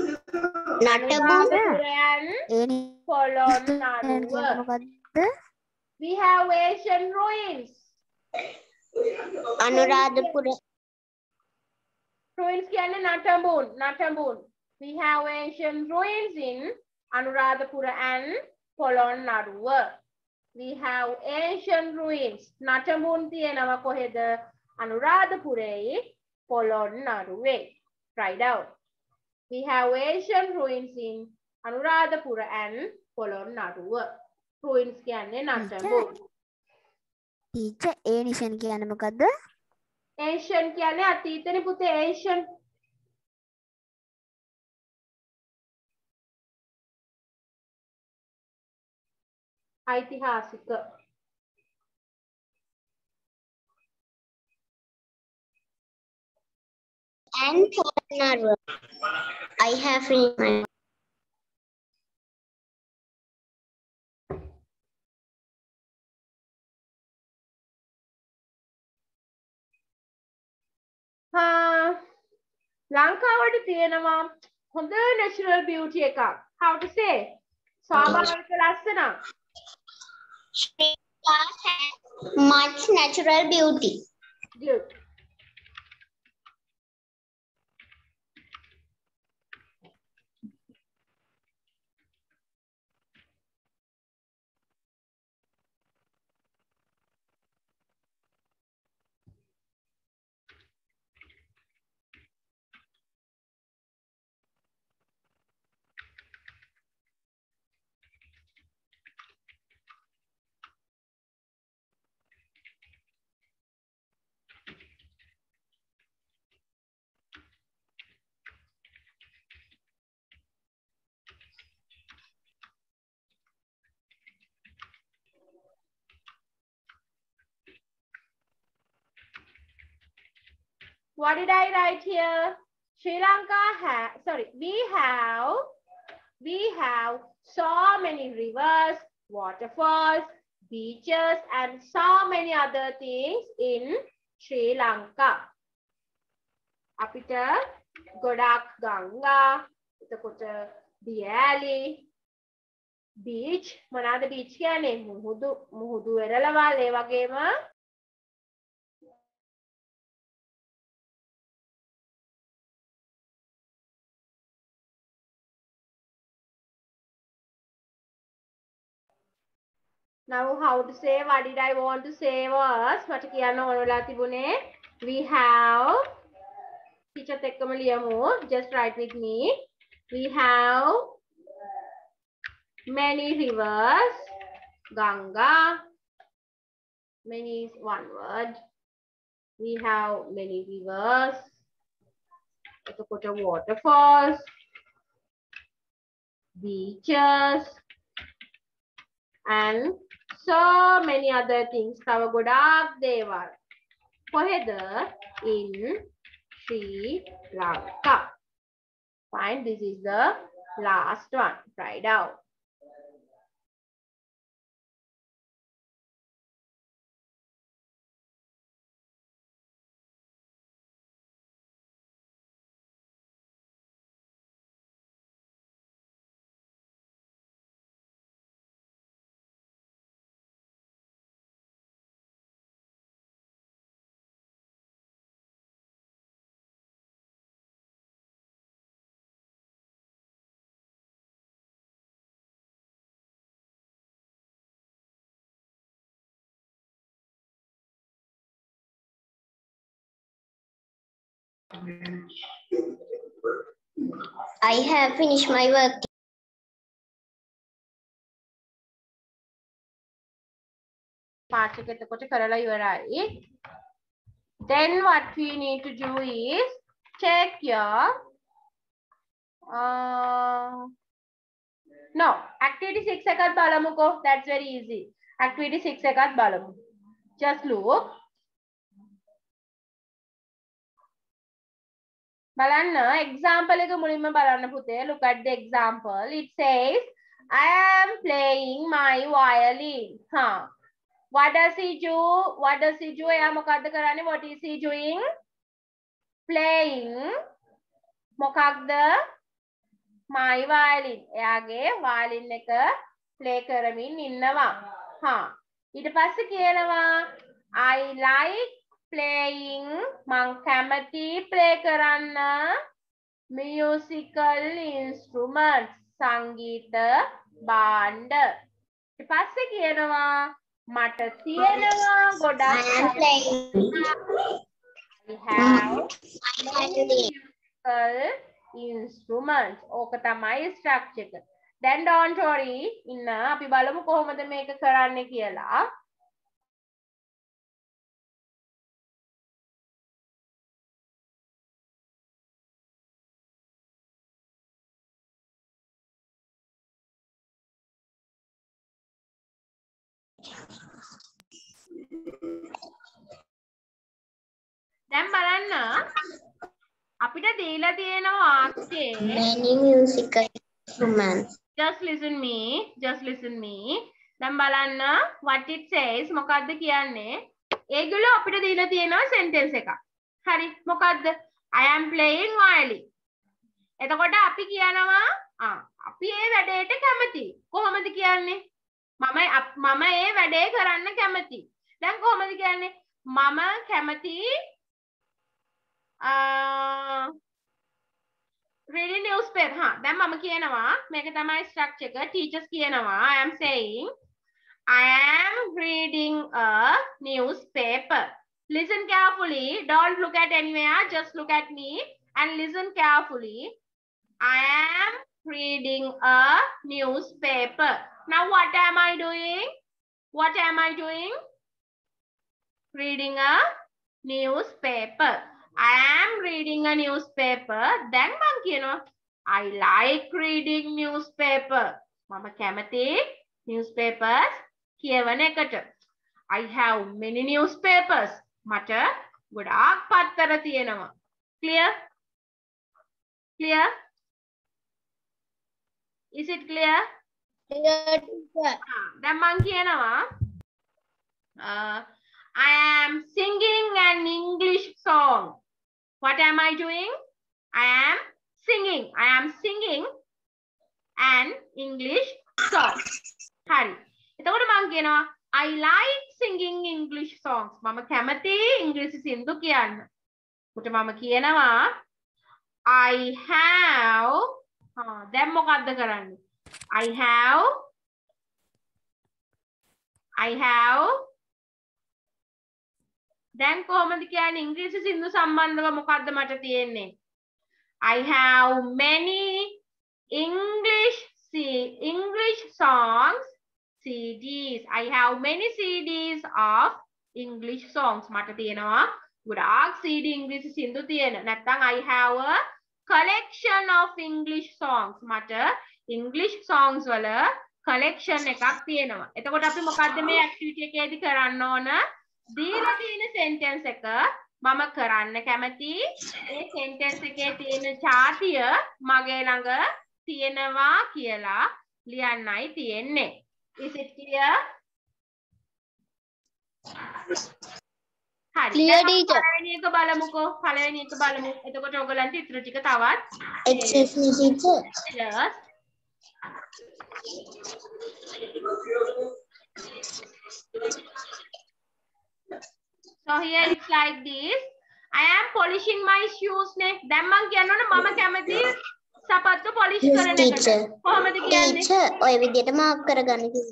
Nuwara Polonnaruwa. We have ancient ruins. Anuradhapura. Ruins කියන්නේ නටඹුන්. We have ancient ruins in Anuradhapura and Polonnaruwa. We have ancient ruins. නටඹුන් තියෙනවා කොහෙද? අනුරාධපුරයේ පොළොන්නරුවේ. Write down. We have ancient ruins in Anuradhapura and Polonnaruwa. Ruins කියන්නේ නටඹුන්. Teacher, ancient කියන්නේ මොකද්ද? Ancient කියන්නේ අතීතනේ පුතේ. Ancient ऐतिहासिक. And Polonnaruwa. I have remembered. ලංකාවට තියෙනවා හොඳ natural beauty එකක්. How to say? ස්වාභාවික ලස්සන. Sri Lanka has much natural beauty. Good. What did I write here? Sri Lanka has, we have so many rivers, waterfalls, beaches, and so many other things in Sri Lanka. අපිට ගොඩක් ගංගා, එතකොට දියැලි, beach, මොනවාද beach කියන්නේ? මුහුදු වෙරළවල්, ඒ වගේම Now how to say, what did I want to say was, මට කියන්න ඕන වෙලා තිබුණේ we have, teacher එක්කම ලියමු, just write with me. We have many rivers, Ganga, many is one word. We have many rivers, එතකොට waterfalls, beaches, and so many other things. තව ගොඩාක් දේවල්. කොහෙද? In Sri Lanka. Fine, this is the last one. Write down. I have finished my work. පාඩ එක එතකොට කරලා ඉවරයි. Then what we need to do is check your no, activity 6 එකත් බලමුකෝ. That's very easy. Activity 6 එකත් බලමු. Just look. බලන්න example එක මුලින්ම බලන්න පුතේ. Look at the example. It says I am playing my violin. What does he do? What does he do? එයා මොකද්ද කරන්නේ? What is he doing? Playing. මොකක්ද? My violin. එයාගේ violin එක play කරමින් ඉන්නවා. ඊට පස්සේ කියනවා I like playing. මං කැමති play කරන්න musical instruments. සංගීත භාණ්ඩ. ඊට පස්සේ කියනවා මට තියෙනවා ගොඩක් musical instruments. ඕක තමයි structure එක. Then don't worry. ඉන්න අපි බලමු කොහොමද මේක කරන්නේ කියලා. දැන් බලන්න අපිට දීලා තියෙනවා වාක්‍යයේ Many musical instruments. just listen me. දැන් බලන්න what it says මොකද්ද කියන්නේ? ඒගොල්ලෝ අපිට දීලා තියෙනවා sentence එකක්. හරි මොකද්ද? I am playing violin. එතකොට අපි කියනවා අපි ඒ වැඩේට කැමති. කොහොමද කියන්නේ? මම ඒ වැඩේ කරන්න කැමති. දැන් කොහොමද කියන්නේ? මම කැමති reading newspaper. දැන් මම කියනවා මේක තමයි structure එක. Teachers කියනවා I am saying I am reading a newspaper. Listen carefully. Don't look at anywhere. Just look at me and listen carefully. I am reading a newspaper. Now what am I doing? What am I doing? Reading a newspaper. I am reading a newspaper. Then මං කියනවා I like reading newspaper. මම කැමති newspapers කියවන එකට. I have many newspapers. මට ගොඩාක් පත්තර තියෙනවා. Clear? Clear? Is it clear? දැන් මං කියනවා I am singing an English song. What am I doing? I am singing an English song. හරි. එතකොට මං කියනවා I like singing English songs. මම කැමති ඉංග්‍රීසි සින්දු කියන්න. උට මම කියනවා I have දැන් මොකද්ද කරන්නේ? I have දැන් කොහොමද කියන්නේ ඉංග්‍රීසි සින්දු සම්බන්ධව මොකද්ද මට තියෙන්නේ? I have many English songs CDs. I have many CDs of English songs. මට තියෙනවා ගොඩාක් CD ඉංග්‍රීසි සින්දු තියෙන. නැත්නම් I have a collection of English songs. මට English songs වල collection එකක් තියෙනවා. එතකොට අපි මොකද්ද මේ activity එකේදී කරන්න ඕන? දීලා තියෙන sentence එක මම කරන්න කැමති ඒ sentence එකේ තියෙන ඡාතිය මගේ ළඟ තියෙනවා කියලා ලියන්නයි තියෙන්නේ. Is it clear? Clear teacher. පළවෙනි එක බලමුකෝ. පළවෙනි එක බලමු. එතකොට ඔයගලන්ට ඉතුරු ටික තවත් Excuse me, teacher. yes. So here it's like this. I am polishing my shoes ne. දැන් මං කියනවනේ මම කැමති සපත්තු polish Yes, කරන teacher. එකට. කොහොමද කියන්නේ? Teacher, ඔය විදියට මාක් කරගන්න කිව්වා.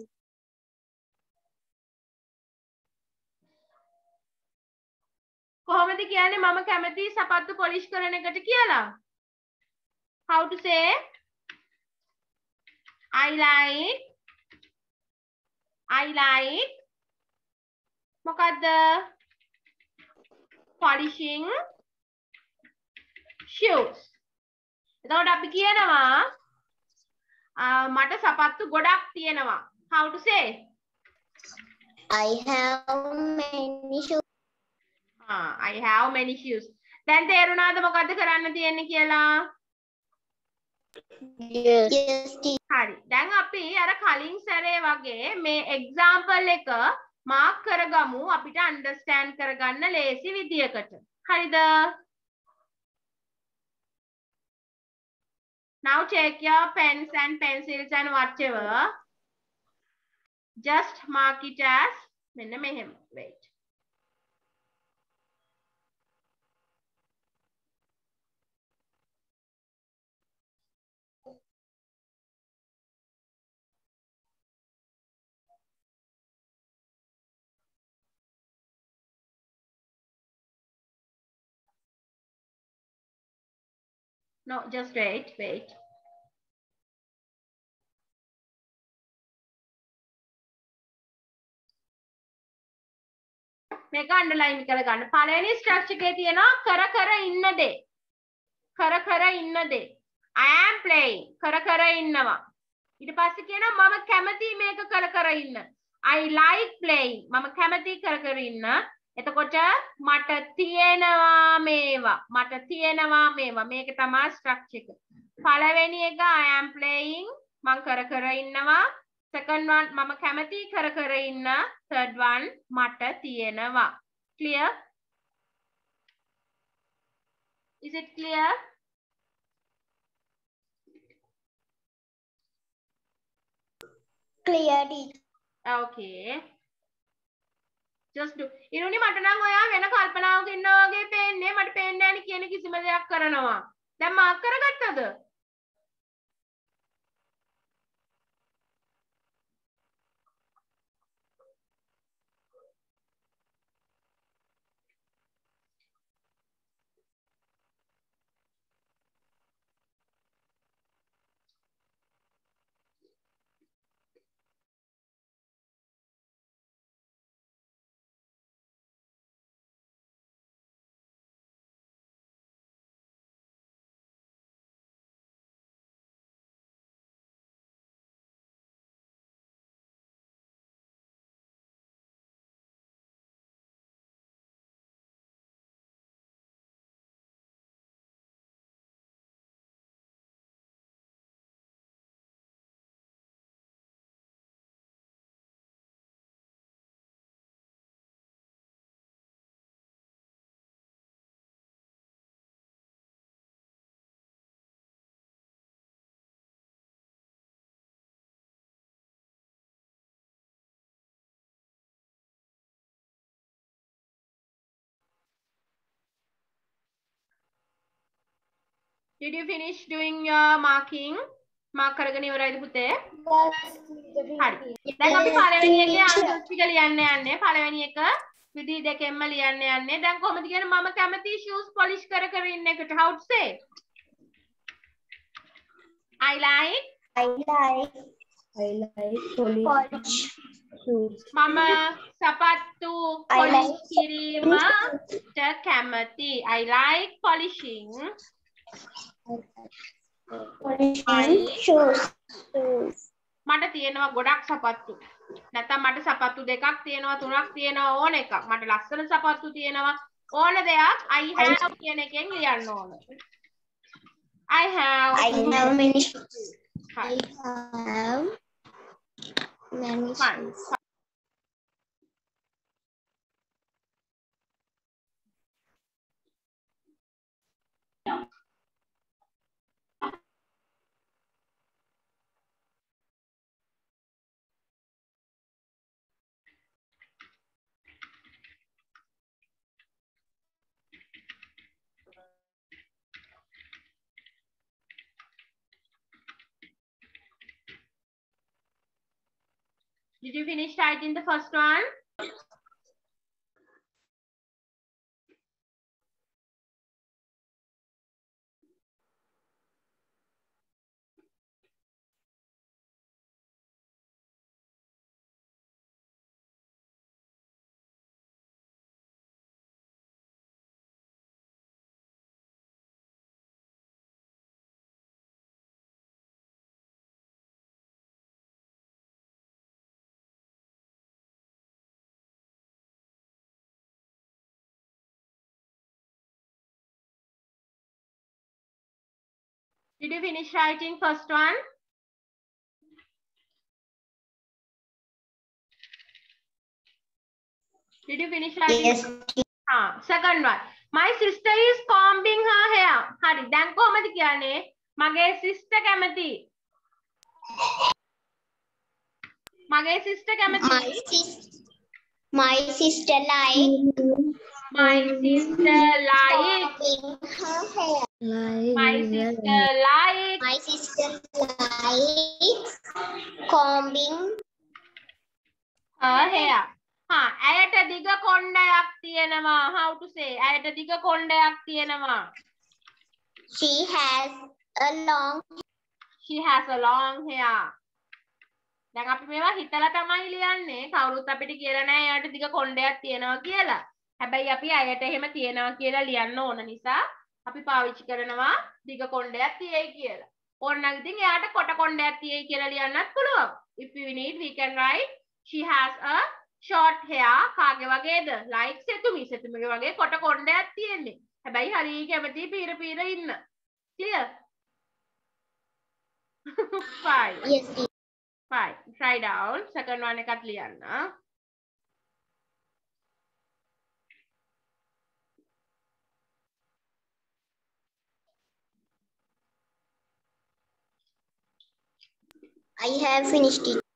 කොහොමද කියන්නේ මම කැමති සපත්තු polish කරන එකට කියලා? How to say? I like මොකද්ද? polishing shoes. එතකොට අපි කියනවා මට සපත්තු ගොඩක් තියෙනවා. How to say? I have many shoes. I have many shoes. දැන් තේරුණාද මොකද්ද කරන්න තියෙන්නේ කියලා? Yes, teacher. හරි. දැන් අපි අර කලින් සැරේ වගේ මේ example එක මාක් කරගමු අපිට understand කරගන්න ලේසි විදියකට. හරිද? Now take your pens and pencils and whatever. Just mark it as මෙන්න මෙහෙම. Wait. No, just wait. මේක අන්ඩර්ලයින් කරගන්න. පළවෙනි ස්ට්‍රක්චර් එකේ තියෙනවා කර ඉන්න දේ. කර ඉන්න දේ. I am playing. කර ඉන්නවා. ඊට පස්සේ කියනවා මම කැමති මේක කර ඉන්න. I like playing. මම කැමති කර ඉන්න. එතකොට මට තියෙනවා මේවා. මේක තමයි ස්ට්‍රක්චර් එක. පළවෙනි එක I am playing. මම කර ඉන්නවා. Second one මම කැමති කර ඉන්න. Third one මට තියෙනවා. Clear? Is it clear? Clear, teacher. Okay. Just do. ඉරුනි මට නම් ඔයා වෙන කල්පනාවක ඉන්නවා වගේ පේන්නේ. මට පේන්නේ නැහැ නේ කියන කිසිම දෙයක් කරනවා. දැන් මාක් කරගත්තද? Did you finish doing your marking? Mark කරගෙන ඉවරයිද පුතේ? හරි. දැන් අපි පළවෙනි එකේ answers ටික ලියන්න යන්නේ. පළවෙනි එක විදිහ දෙකෙන්ම ලියන්න යන්නේ. දැන් කොහොමද කියන්නේ මම කැමති shoes polish කර ඉන්න එකට how to say? I like polish shoes. මම සපත්තු polish කිරීමට කැමති. I like polishing shoes. මට තියෙනවා ගොඩක් සපත්තු. නැත්නම් මට සපත්තු දෙකක් තියෙනවා තුනක් තියෙනවා ඕන එකක්. මට ලස්සන සපත්තු තියෙනවා ඕන දෙයක් I have කියන එකෙන් ලියන්න ඕන. I have many shoes. Fine. have many Fine. shoes. Did you finish writing the first one? Did you finish writing first one? Did you finish writing? Yes. Second one. My sister is combing her hair. හරි. දැන් කොහමද කියන්නේ? මගේ sister කැමති. මගේ sister කැමති. My sister like My sister like. My sister like. My sister likes combing her hair. ඇයට දිග කොණ්ඩයක් තියෙනවා. How to say? ඇයට දිග කොණ්ඩයක් තියෙනවා. She has a long hair. දැන් අපි මේවා හිතලා තමයි ලියන්නේ. කවුරුත් අපිට කියලා නැහැ එයාට දිග කොණ්ඩයක් තියෙනවා කියලා. හැබැයි අපි ඇයට එහෙම තියෙනවා කියලා ලියන්න ඕන නිසා අපි පාවිච්චි කරනවා දිග කොණ්ඩයක් තියෙයි කියලා. ඕනනම් ඉතින් එයාට කොට කොණ්ඩයක් තියෙයි කියලා ලියන්නත් පුළුවන්. If we need we can write she has a short hair. කාගේ වගේද? like සෙතුමිගේ වගේ කොට කොණ්ඩයක් තියෙන්නේ. හැබැයි හරි කැමති පීර ඉන්න. Clear? Fine. yes Fine. Try down. Second one එකත් ලියන්න. I have finished it.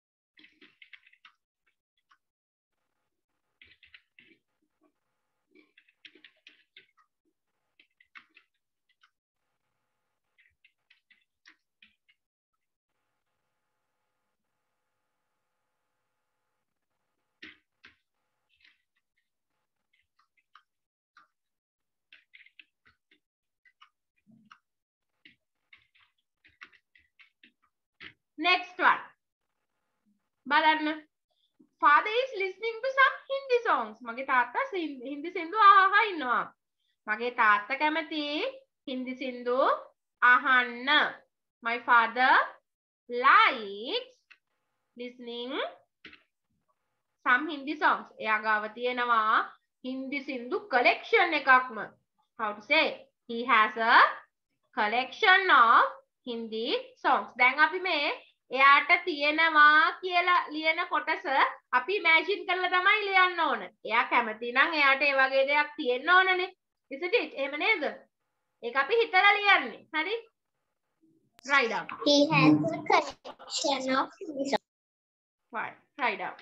Next one. බලන්න. Father is listening to some Hindi songs. මගේ තාත්තා හින්දි සින්දු අහා ඉන්නවා. මගේ තාත්තා කැමති හින්දි සින්දු අහන්න. My father likes listening some Hindi songs. එයා ගාව තියෙනවා හින්දි සින්දු collection එකක්ම. How to say? He has a collection of Hindi songs. දැන් අපි මේ එයාට තියෙනවා කියලා ලියන කොටස අපි imagine කරලා තමයි ලියන්න ඕන. එයා කැමති නම් එයාට ඒ වගේ දෙයක් තියෙන්න ඕනනේ. Isn't it? එහෙම නේද? ඒක අපි හිතලා ලියන්නේ. හරි? Write down. He has a collection of songs. Fine. Write down.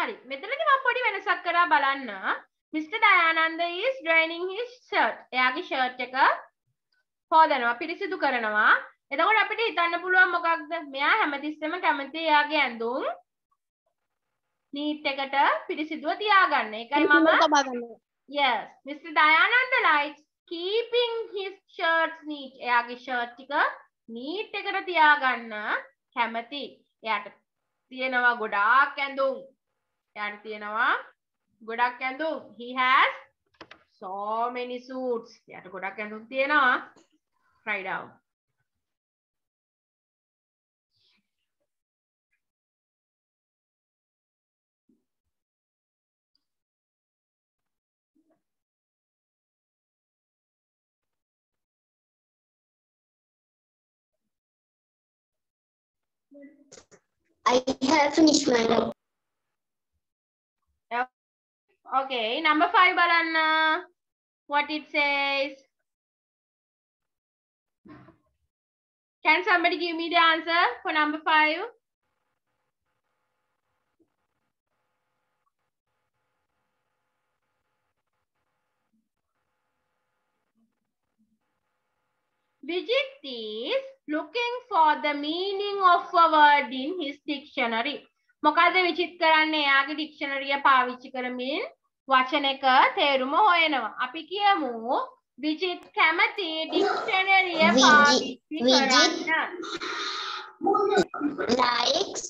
හරි. මෙතනදී මම පොඩි වෙනසක් කරා බලන්න. Mr. Dayananda is draining his shirt. එයාගේ shirt එක හොදනවා, පිරිසිදු කරනවා. එතකොට අපිට හිතන්න පුළුවන් මොකක්ද? මෙයා හැමතිස්සෙම කැමති එයාගේ ඇඳුම් නීට් එකට පිරිසිදුව තියාගන්න. ඒකයි මම Yes, Mr. Dayananda likes keeping his shirts neat. එයාගේ shirt ටික neat එකට තියාගන්න කැමති. එයාට තියෙනවා ගොඩාක් ඇඳුම්. එයාට තියෙනවා ගොඩක් ඇඳුම්. He has so many suits. එයාට ගොඩක් ඇඳුම් තියෙනවා. Write down. I have finished my note. Okay, number 5 බලන්න. What it says. Can somebody give me the answer for number 5? Vijit is looking for the meaning of a word in his dictionary. මොකද විචිත් කරන්නේ එයාගේ dictionary එක පාවිච්චි කරමින් වචනයක තේරුම හොයනවා. අපි කියමු විචිත් කැමති dictionary එක පාවිච්චි කරන්න. Likes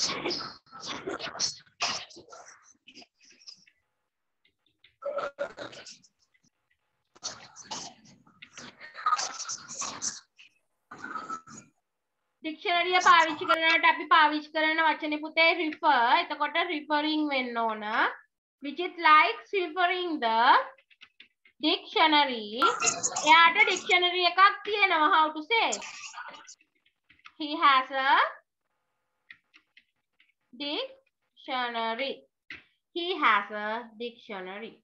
dictionary එක පාවිච්චි කරනකොට අපි පාවිච්චි කරන වචනේ පුතේ refer. එතකොට referring වෙන්න ඕන. Vijit likes referring the dictionary. එයාට dictionary එකක් තියෙනවා. How to say? He has a dictionary. He has a dictionary.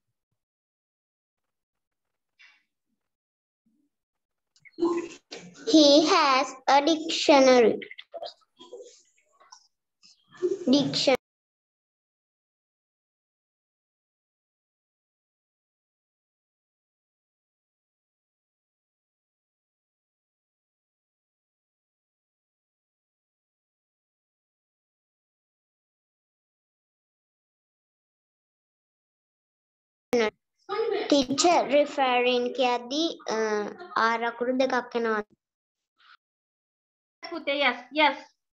He has a dictionary. Teacher referring කියද්දී ආර අකුරු දෙකක් එනවා. පුතේ yes, yes.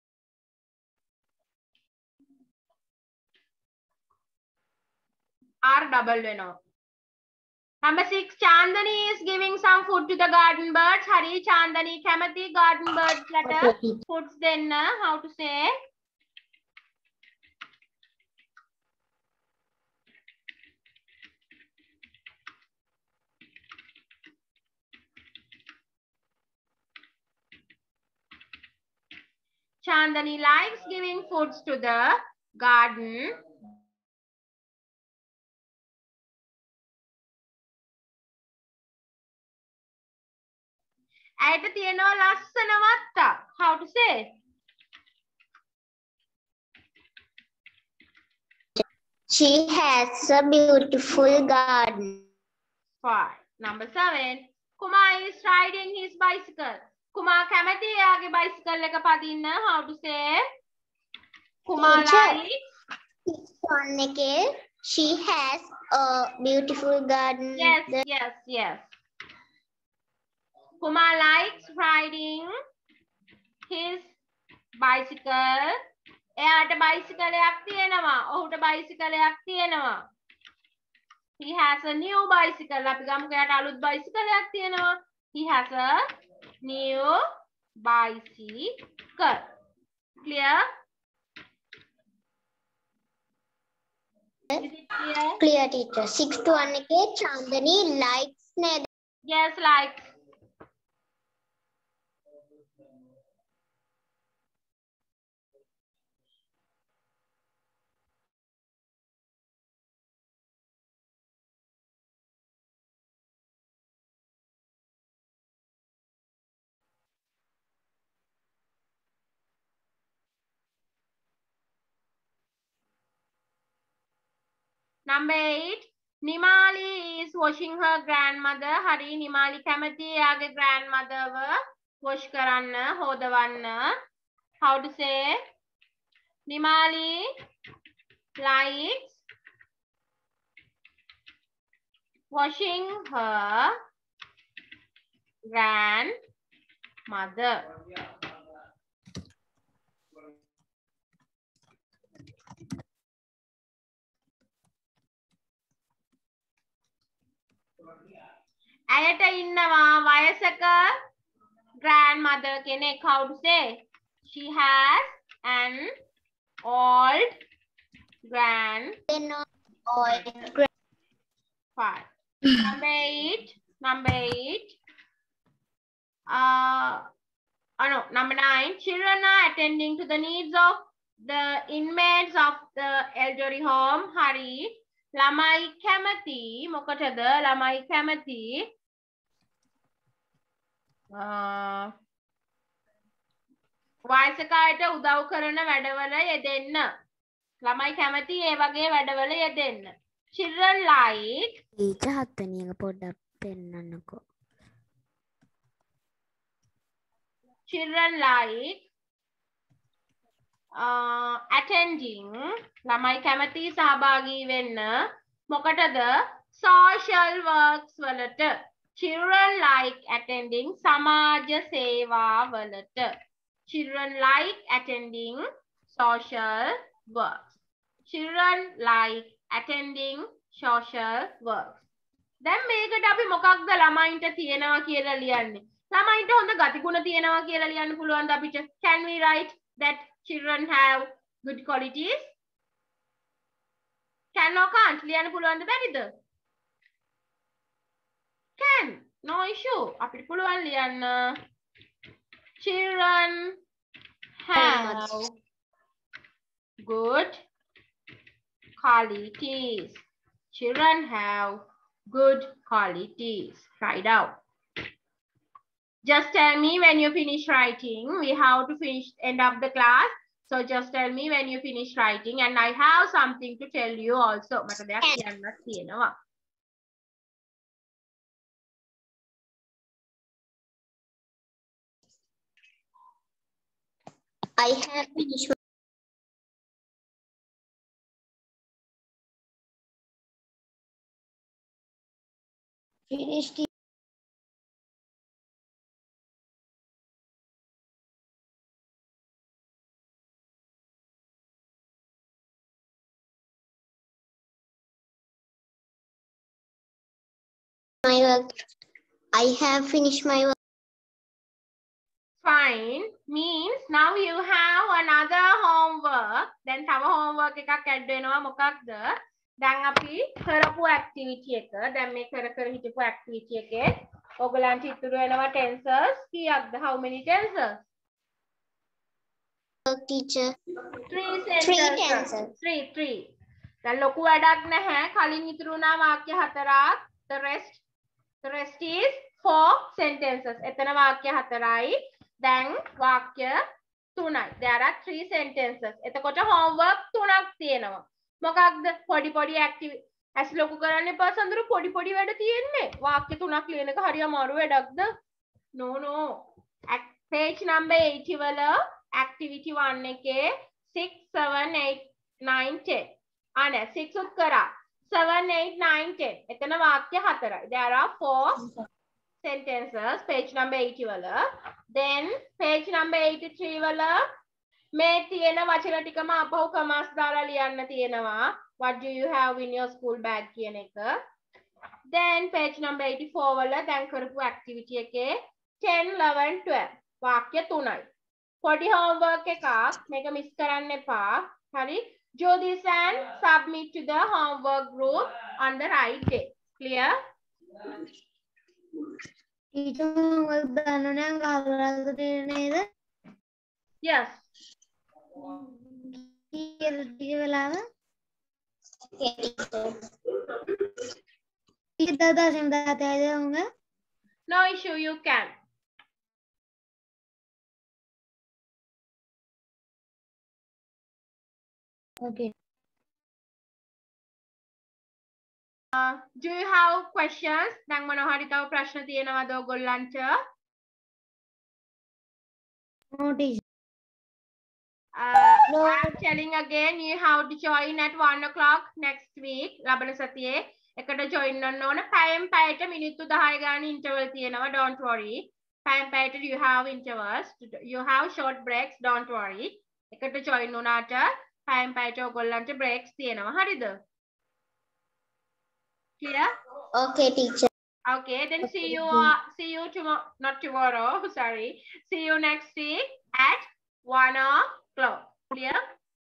R double වෙනවා. Number 6, Chandani is giving some food to the garden birds. Hari Chandani කැමති garden birds ලට foods දෙන්න. How to say? Chandani likes giving foods to the garden. ඇයට තියෙනවා ලස්සන වත්තක්. How to say? She has a beautiful garden. Fine. Number 7. Kumar is riding his bicycle. Kumar කැමති එයාගේ bicycle එක පදින්න. How to say? Kumar likes. One එකේ she has a beautiful garden. Yes, yes, yes. Kumar likes riding his bicycle. එයාට bicycle එකක් තියෙනවා. ඔහුට bicycle එකක් තියෙනවා. He has a new bicycle. අපි ගමුකෝ එයාට අලුත් bicycle එකක් තියෙනවා. He has a new bicycle. Clear? Is it clear? Clear teacher. 6 to 1 එකේ Chandani likes නේද? Yes, likes. Number 8. Nimali is washing her grandmother. Hari Nimali කැමති එයාගේ grandmother ව wash කරන්න, හොදවන්න. How to say? Nimali likes washing her grandmother. ඇයට ඉන්නවා වයසක grandmother කෙනෙක්. How to say? She has an old grandfather. Number 8. Number 8. No, number 9. Children are attending to the needs of the inmates of the elderly home. Hari. ළමයි කැමති මොකටද? ළමයි කැමති වයසක අයට උදව් කරන වැඩවල යෙදෙන්න. ළමයි කැමති ඒ වගේ වැඩවල යෙදෙන්න. Children like ටීචර් 7 වෙනි එක පොඩ්ඩක් පෙන්නන්නකෝ. Children like attending ළමයි කැමති සහභාගී වෙන්න මොකටද? social works වලට. Children like attending සමාජ සේවා වලට. Children like attending social works. Children like attending social works. දැන් මේකට අපි මොකක්ද ළමයින්ට තියෙනවා කියලා ලියන්නේ? ළමයින්ට හොඳ ගතිගුණ තියෙනවා කියලා ලියන්න පුළුවන්ද අපිට? Can we write that children have good qualities? Can or can't? ලියන්න පුළුවන්ද බැරිද? Can. No issue. අපිට පුළුවන් ලියන්න. Children have good qualities. Children have good qualities. Write out. Just tell me when you finish writing. We have to finish end of the class. So just tell me when you finish writing, and I have something to tell you also. මට දෙයක් කියන්නත් තියෙනවා. I have finished. Finished. My work. I have finished my work. Fine. Means now you have another homework. Then තව homework එකක් add වෙනවා. මොකක්ද? දැන් අපි කරපු activity එක. දැන් මේ කර හිටපු activity එකේ ඔයගලන්ට ඉතුරු වෙනවා tenses කීයක්ද? How many tenses? Teacher. 3 Three sentences. tenses. 3. දැන් ලොකු වැඩක් නැහැ. කලින් ඉතුරු වුණා වාක්‍ය 4ක්. The rest is 4 sentences. එතන වාක්‍ය 4යි. දැන් වාක්‍ය 3යි. There are 3 sentences. එතකොට homework 3ක් තියෙනවා. මොකක්ද? පොඩි activity. ඇස් ලොකු කරන්න එපා සඳරු. පොඩි වැඩ තියෙන්නේ. වාක්‍ය 3ක් ලියන එක හරි අමාරු වැඩක්ද? No. Page number 80 වල activity 1 එකේ 6 7 8 9 10. අනේ 6 උත් කරා. 7 8 9 10. එතන වාක්‍ය 4යි. There are 4 sentences. Page number 80 වල. Then page number 83 වල මේ තියෙන වචන ටිකම අපහු කමාස් දාලා ලියන්න තියෙනවා. What do you have in your school bag කියන එක. Then page number 84 වල දැන් කරපු activity එකේ 10 11 12 වාක්‍ය 3යි. පොඩි homework එකක්. මේක මිස් කරන්න එපා. හරි? Do this and submit to the homework group on the right day. Clear? Teacher homework දාන්න නම් කවුරුහරි නේද? Yes. ටික වෙලාව teacher. ටීචර් දාදාසින් දාතේද උංග? No issue, you can. Okay. Do you have questions? දැන් මොනවා හරි තව ප්‍රශ්න තියෙනවද ඔයගොල්ලන්ට? No, teacher. I'm telling again, you have to join at 1 o'clock next week. ලබන සතියේ එකට join වෙන්න ඕන. පැයෙන් පැයට මිනිත්තු 10 ගාන interval තියෙනවා. Don't worry. පැයෙන් පැයට you have intervals. You have short breaks. Don't worry. එකට join වුණාට පැයෙන් පැයට ඔයගොල්ලන්ට breaks තියෙනවා. හරිද? Clear? Okay, teacher. Okay, then see you tomorrow, not tomorrow, sorry. See you next week at 1 o'clock. Clear?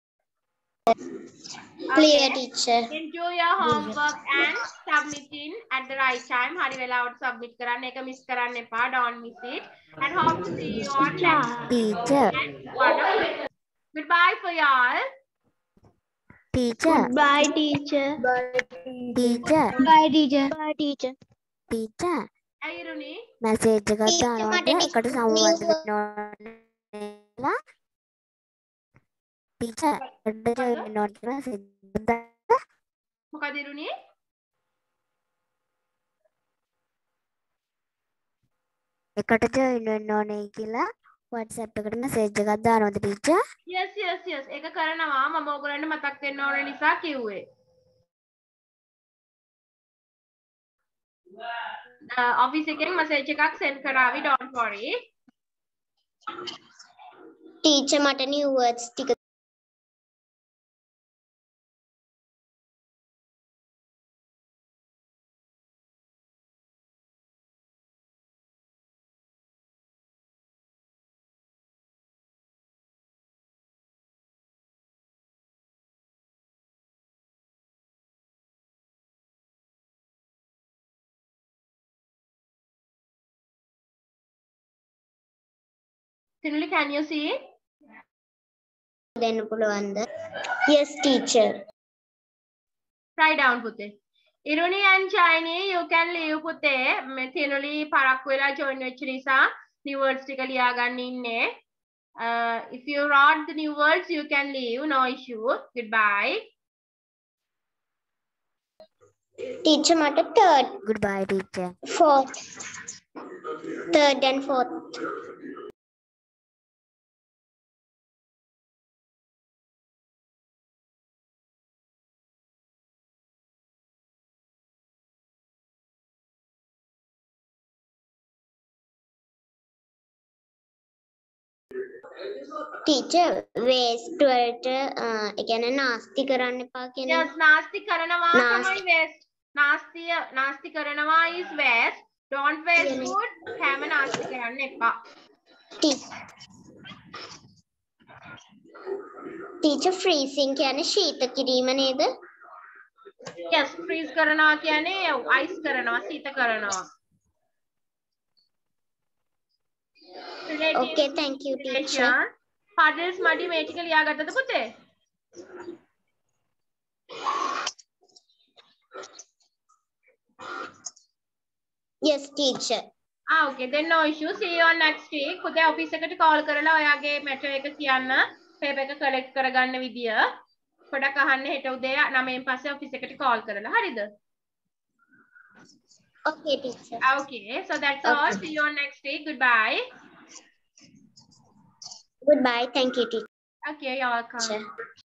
Clear, teacher. Then do your homework and submitting at the right time. Hari velawata submit karanna, eka miss karanna epa. Don't miss it. And hope to see you on next Teacher. at 1 o'clock. Goodbye for y'all. Teacher. Bye, teacher. Teacher. Bye, teacher. Bye, teacher. Teacher. Ayuruni. Message එකක් Teacher, දානවාද මට එකට සම්බන්ධ වෙන්න ඕන. Teacher එකට join වෙන්න ඕන කියලා message එකක් දාන්න. මොකද ඉරුණි? එකට join වෙන්න ඕනේ කියලා WhatsApp එකට message එකක් දානවාද ටීචර්? Yes. ඒක කරනවා. මම ඔයගොල්ලන්ට මතක් වෙන්න ඕන නිසා කිව්වේ. Office එකෙන් message එකක් send කරાવી. Don't worry. Teacher, මට new words ටික Tinuli, can you see? දෙන්න පුළුවන්ද? Yes, teacher. Write down පුතේ. Iruni and Chiny, you can leave පුතේ. Tinuli පරක්කු වෙලා join වෙච්ච නිසා new words ටික ලියා ගන්න ඉන්නේ. If you wrote the new words, you can leave. No issue. Goodbye. Teacher, මට third, Goodbye teacher. fourth, third and fourth. Teacher, waste වලට ඒ කියන්නේ නාස්ති කරන්න එපා කියන Yes, නාස්ති කරනවා නාස්ති. තමයි waste. නාස්ති කරනවා is waste. Don't waste food. හැම නාස්ති කරන්න එපා. Teacher, freezing කියන්නේ ශීත කිරීම නේද? Yes, freeze කරනවා කියන්නේ ice කරනවා, සීත කරනවා. Okay, thank you, teacher. Puddles මඩි මේ ටික ලියාගත්තද පුතේ? Yes, teacher. Okay, then no issue. See you on next week. පුතේ office එකට call කරලා ඔයාගේ matter එක කියන්න, paper එක collect කරගන්න විදිය. පොඩක් අහන්න හෙට උදේ 9න් පස්සේ office එකට call කරලා. හරිද? Okay, teacher. Okay, so that's all. See you on next week. Goodbye. Goodbye. Thank you, teacher. Okay, you're welcome.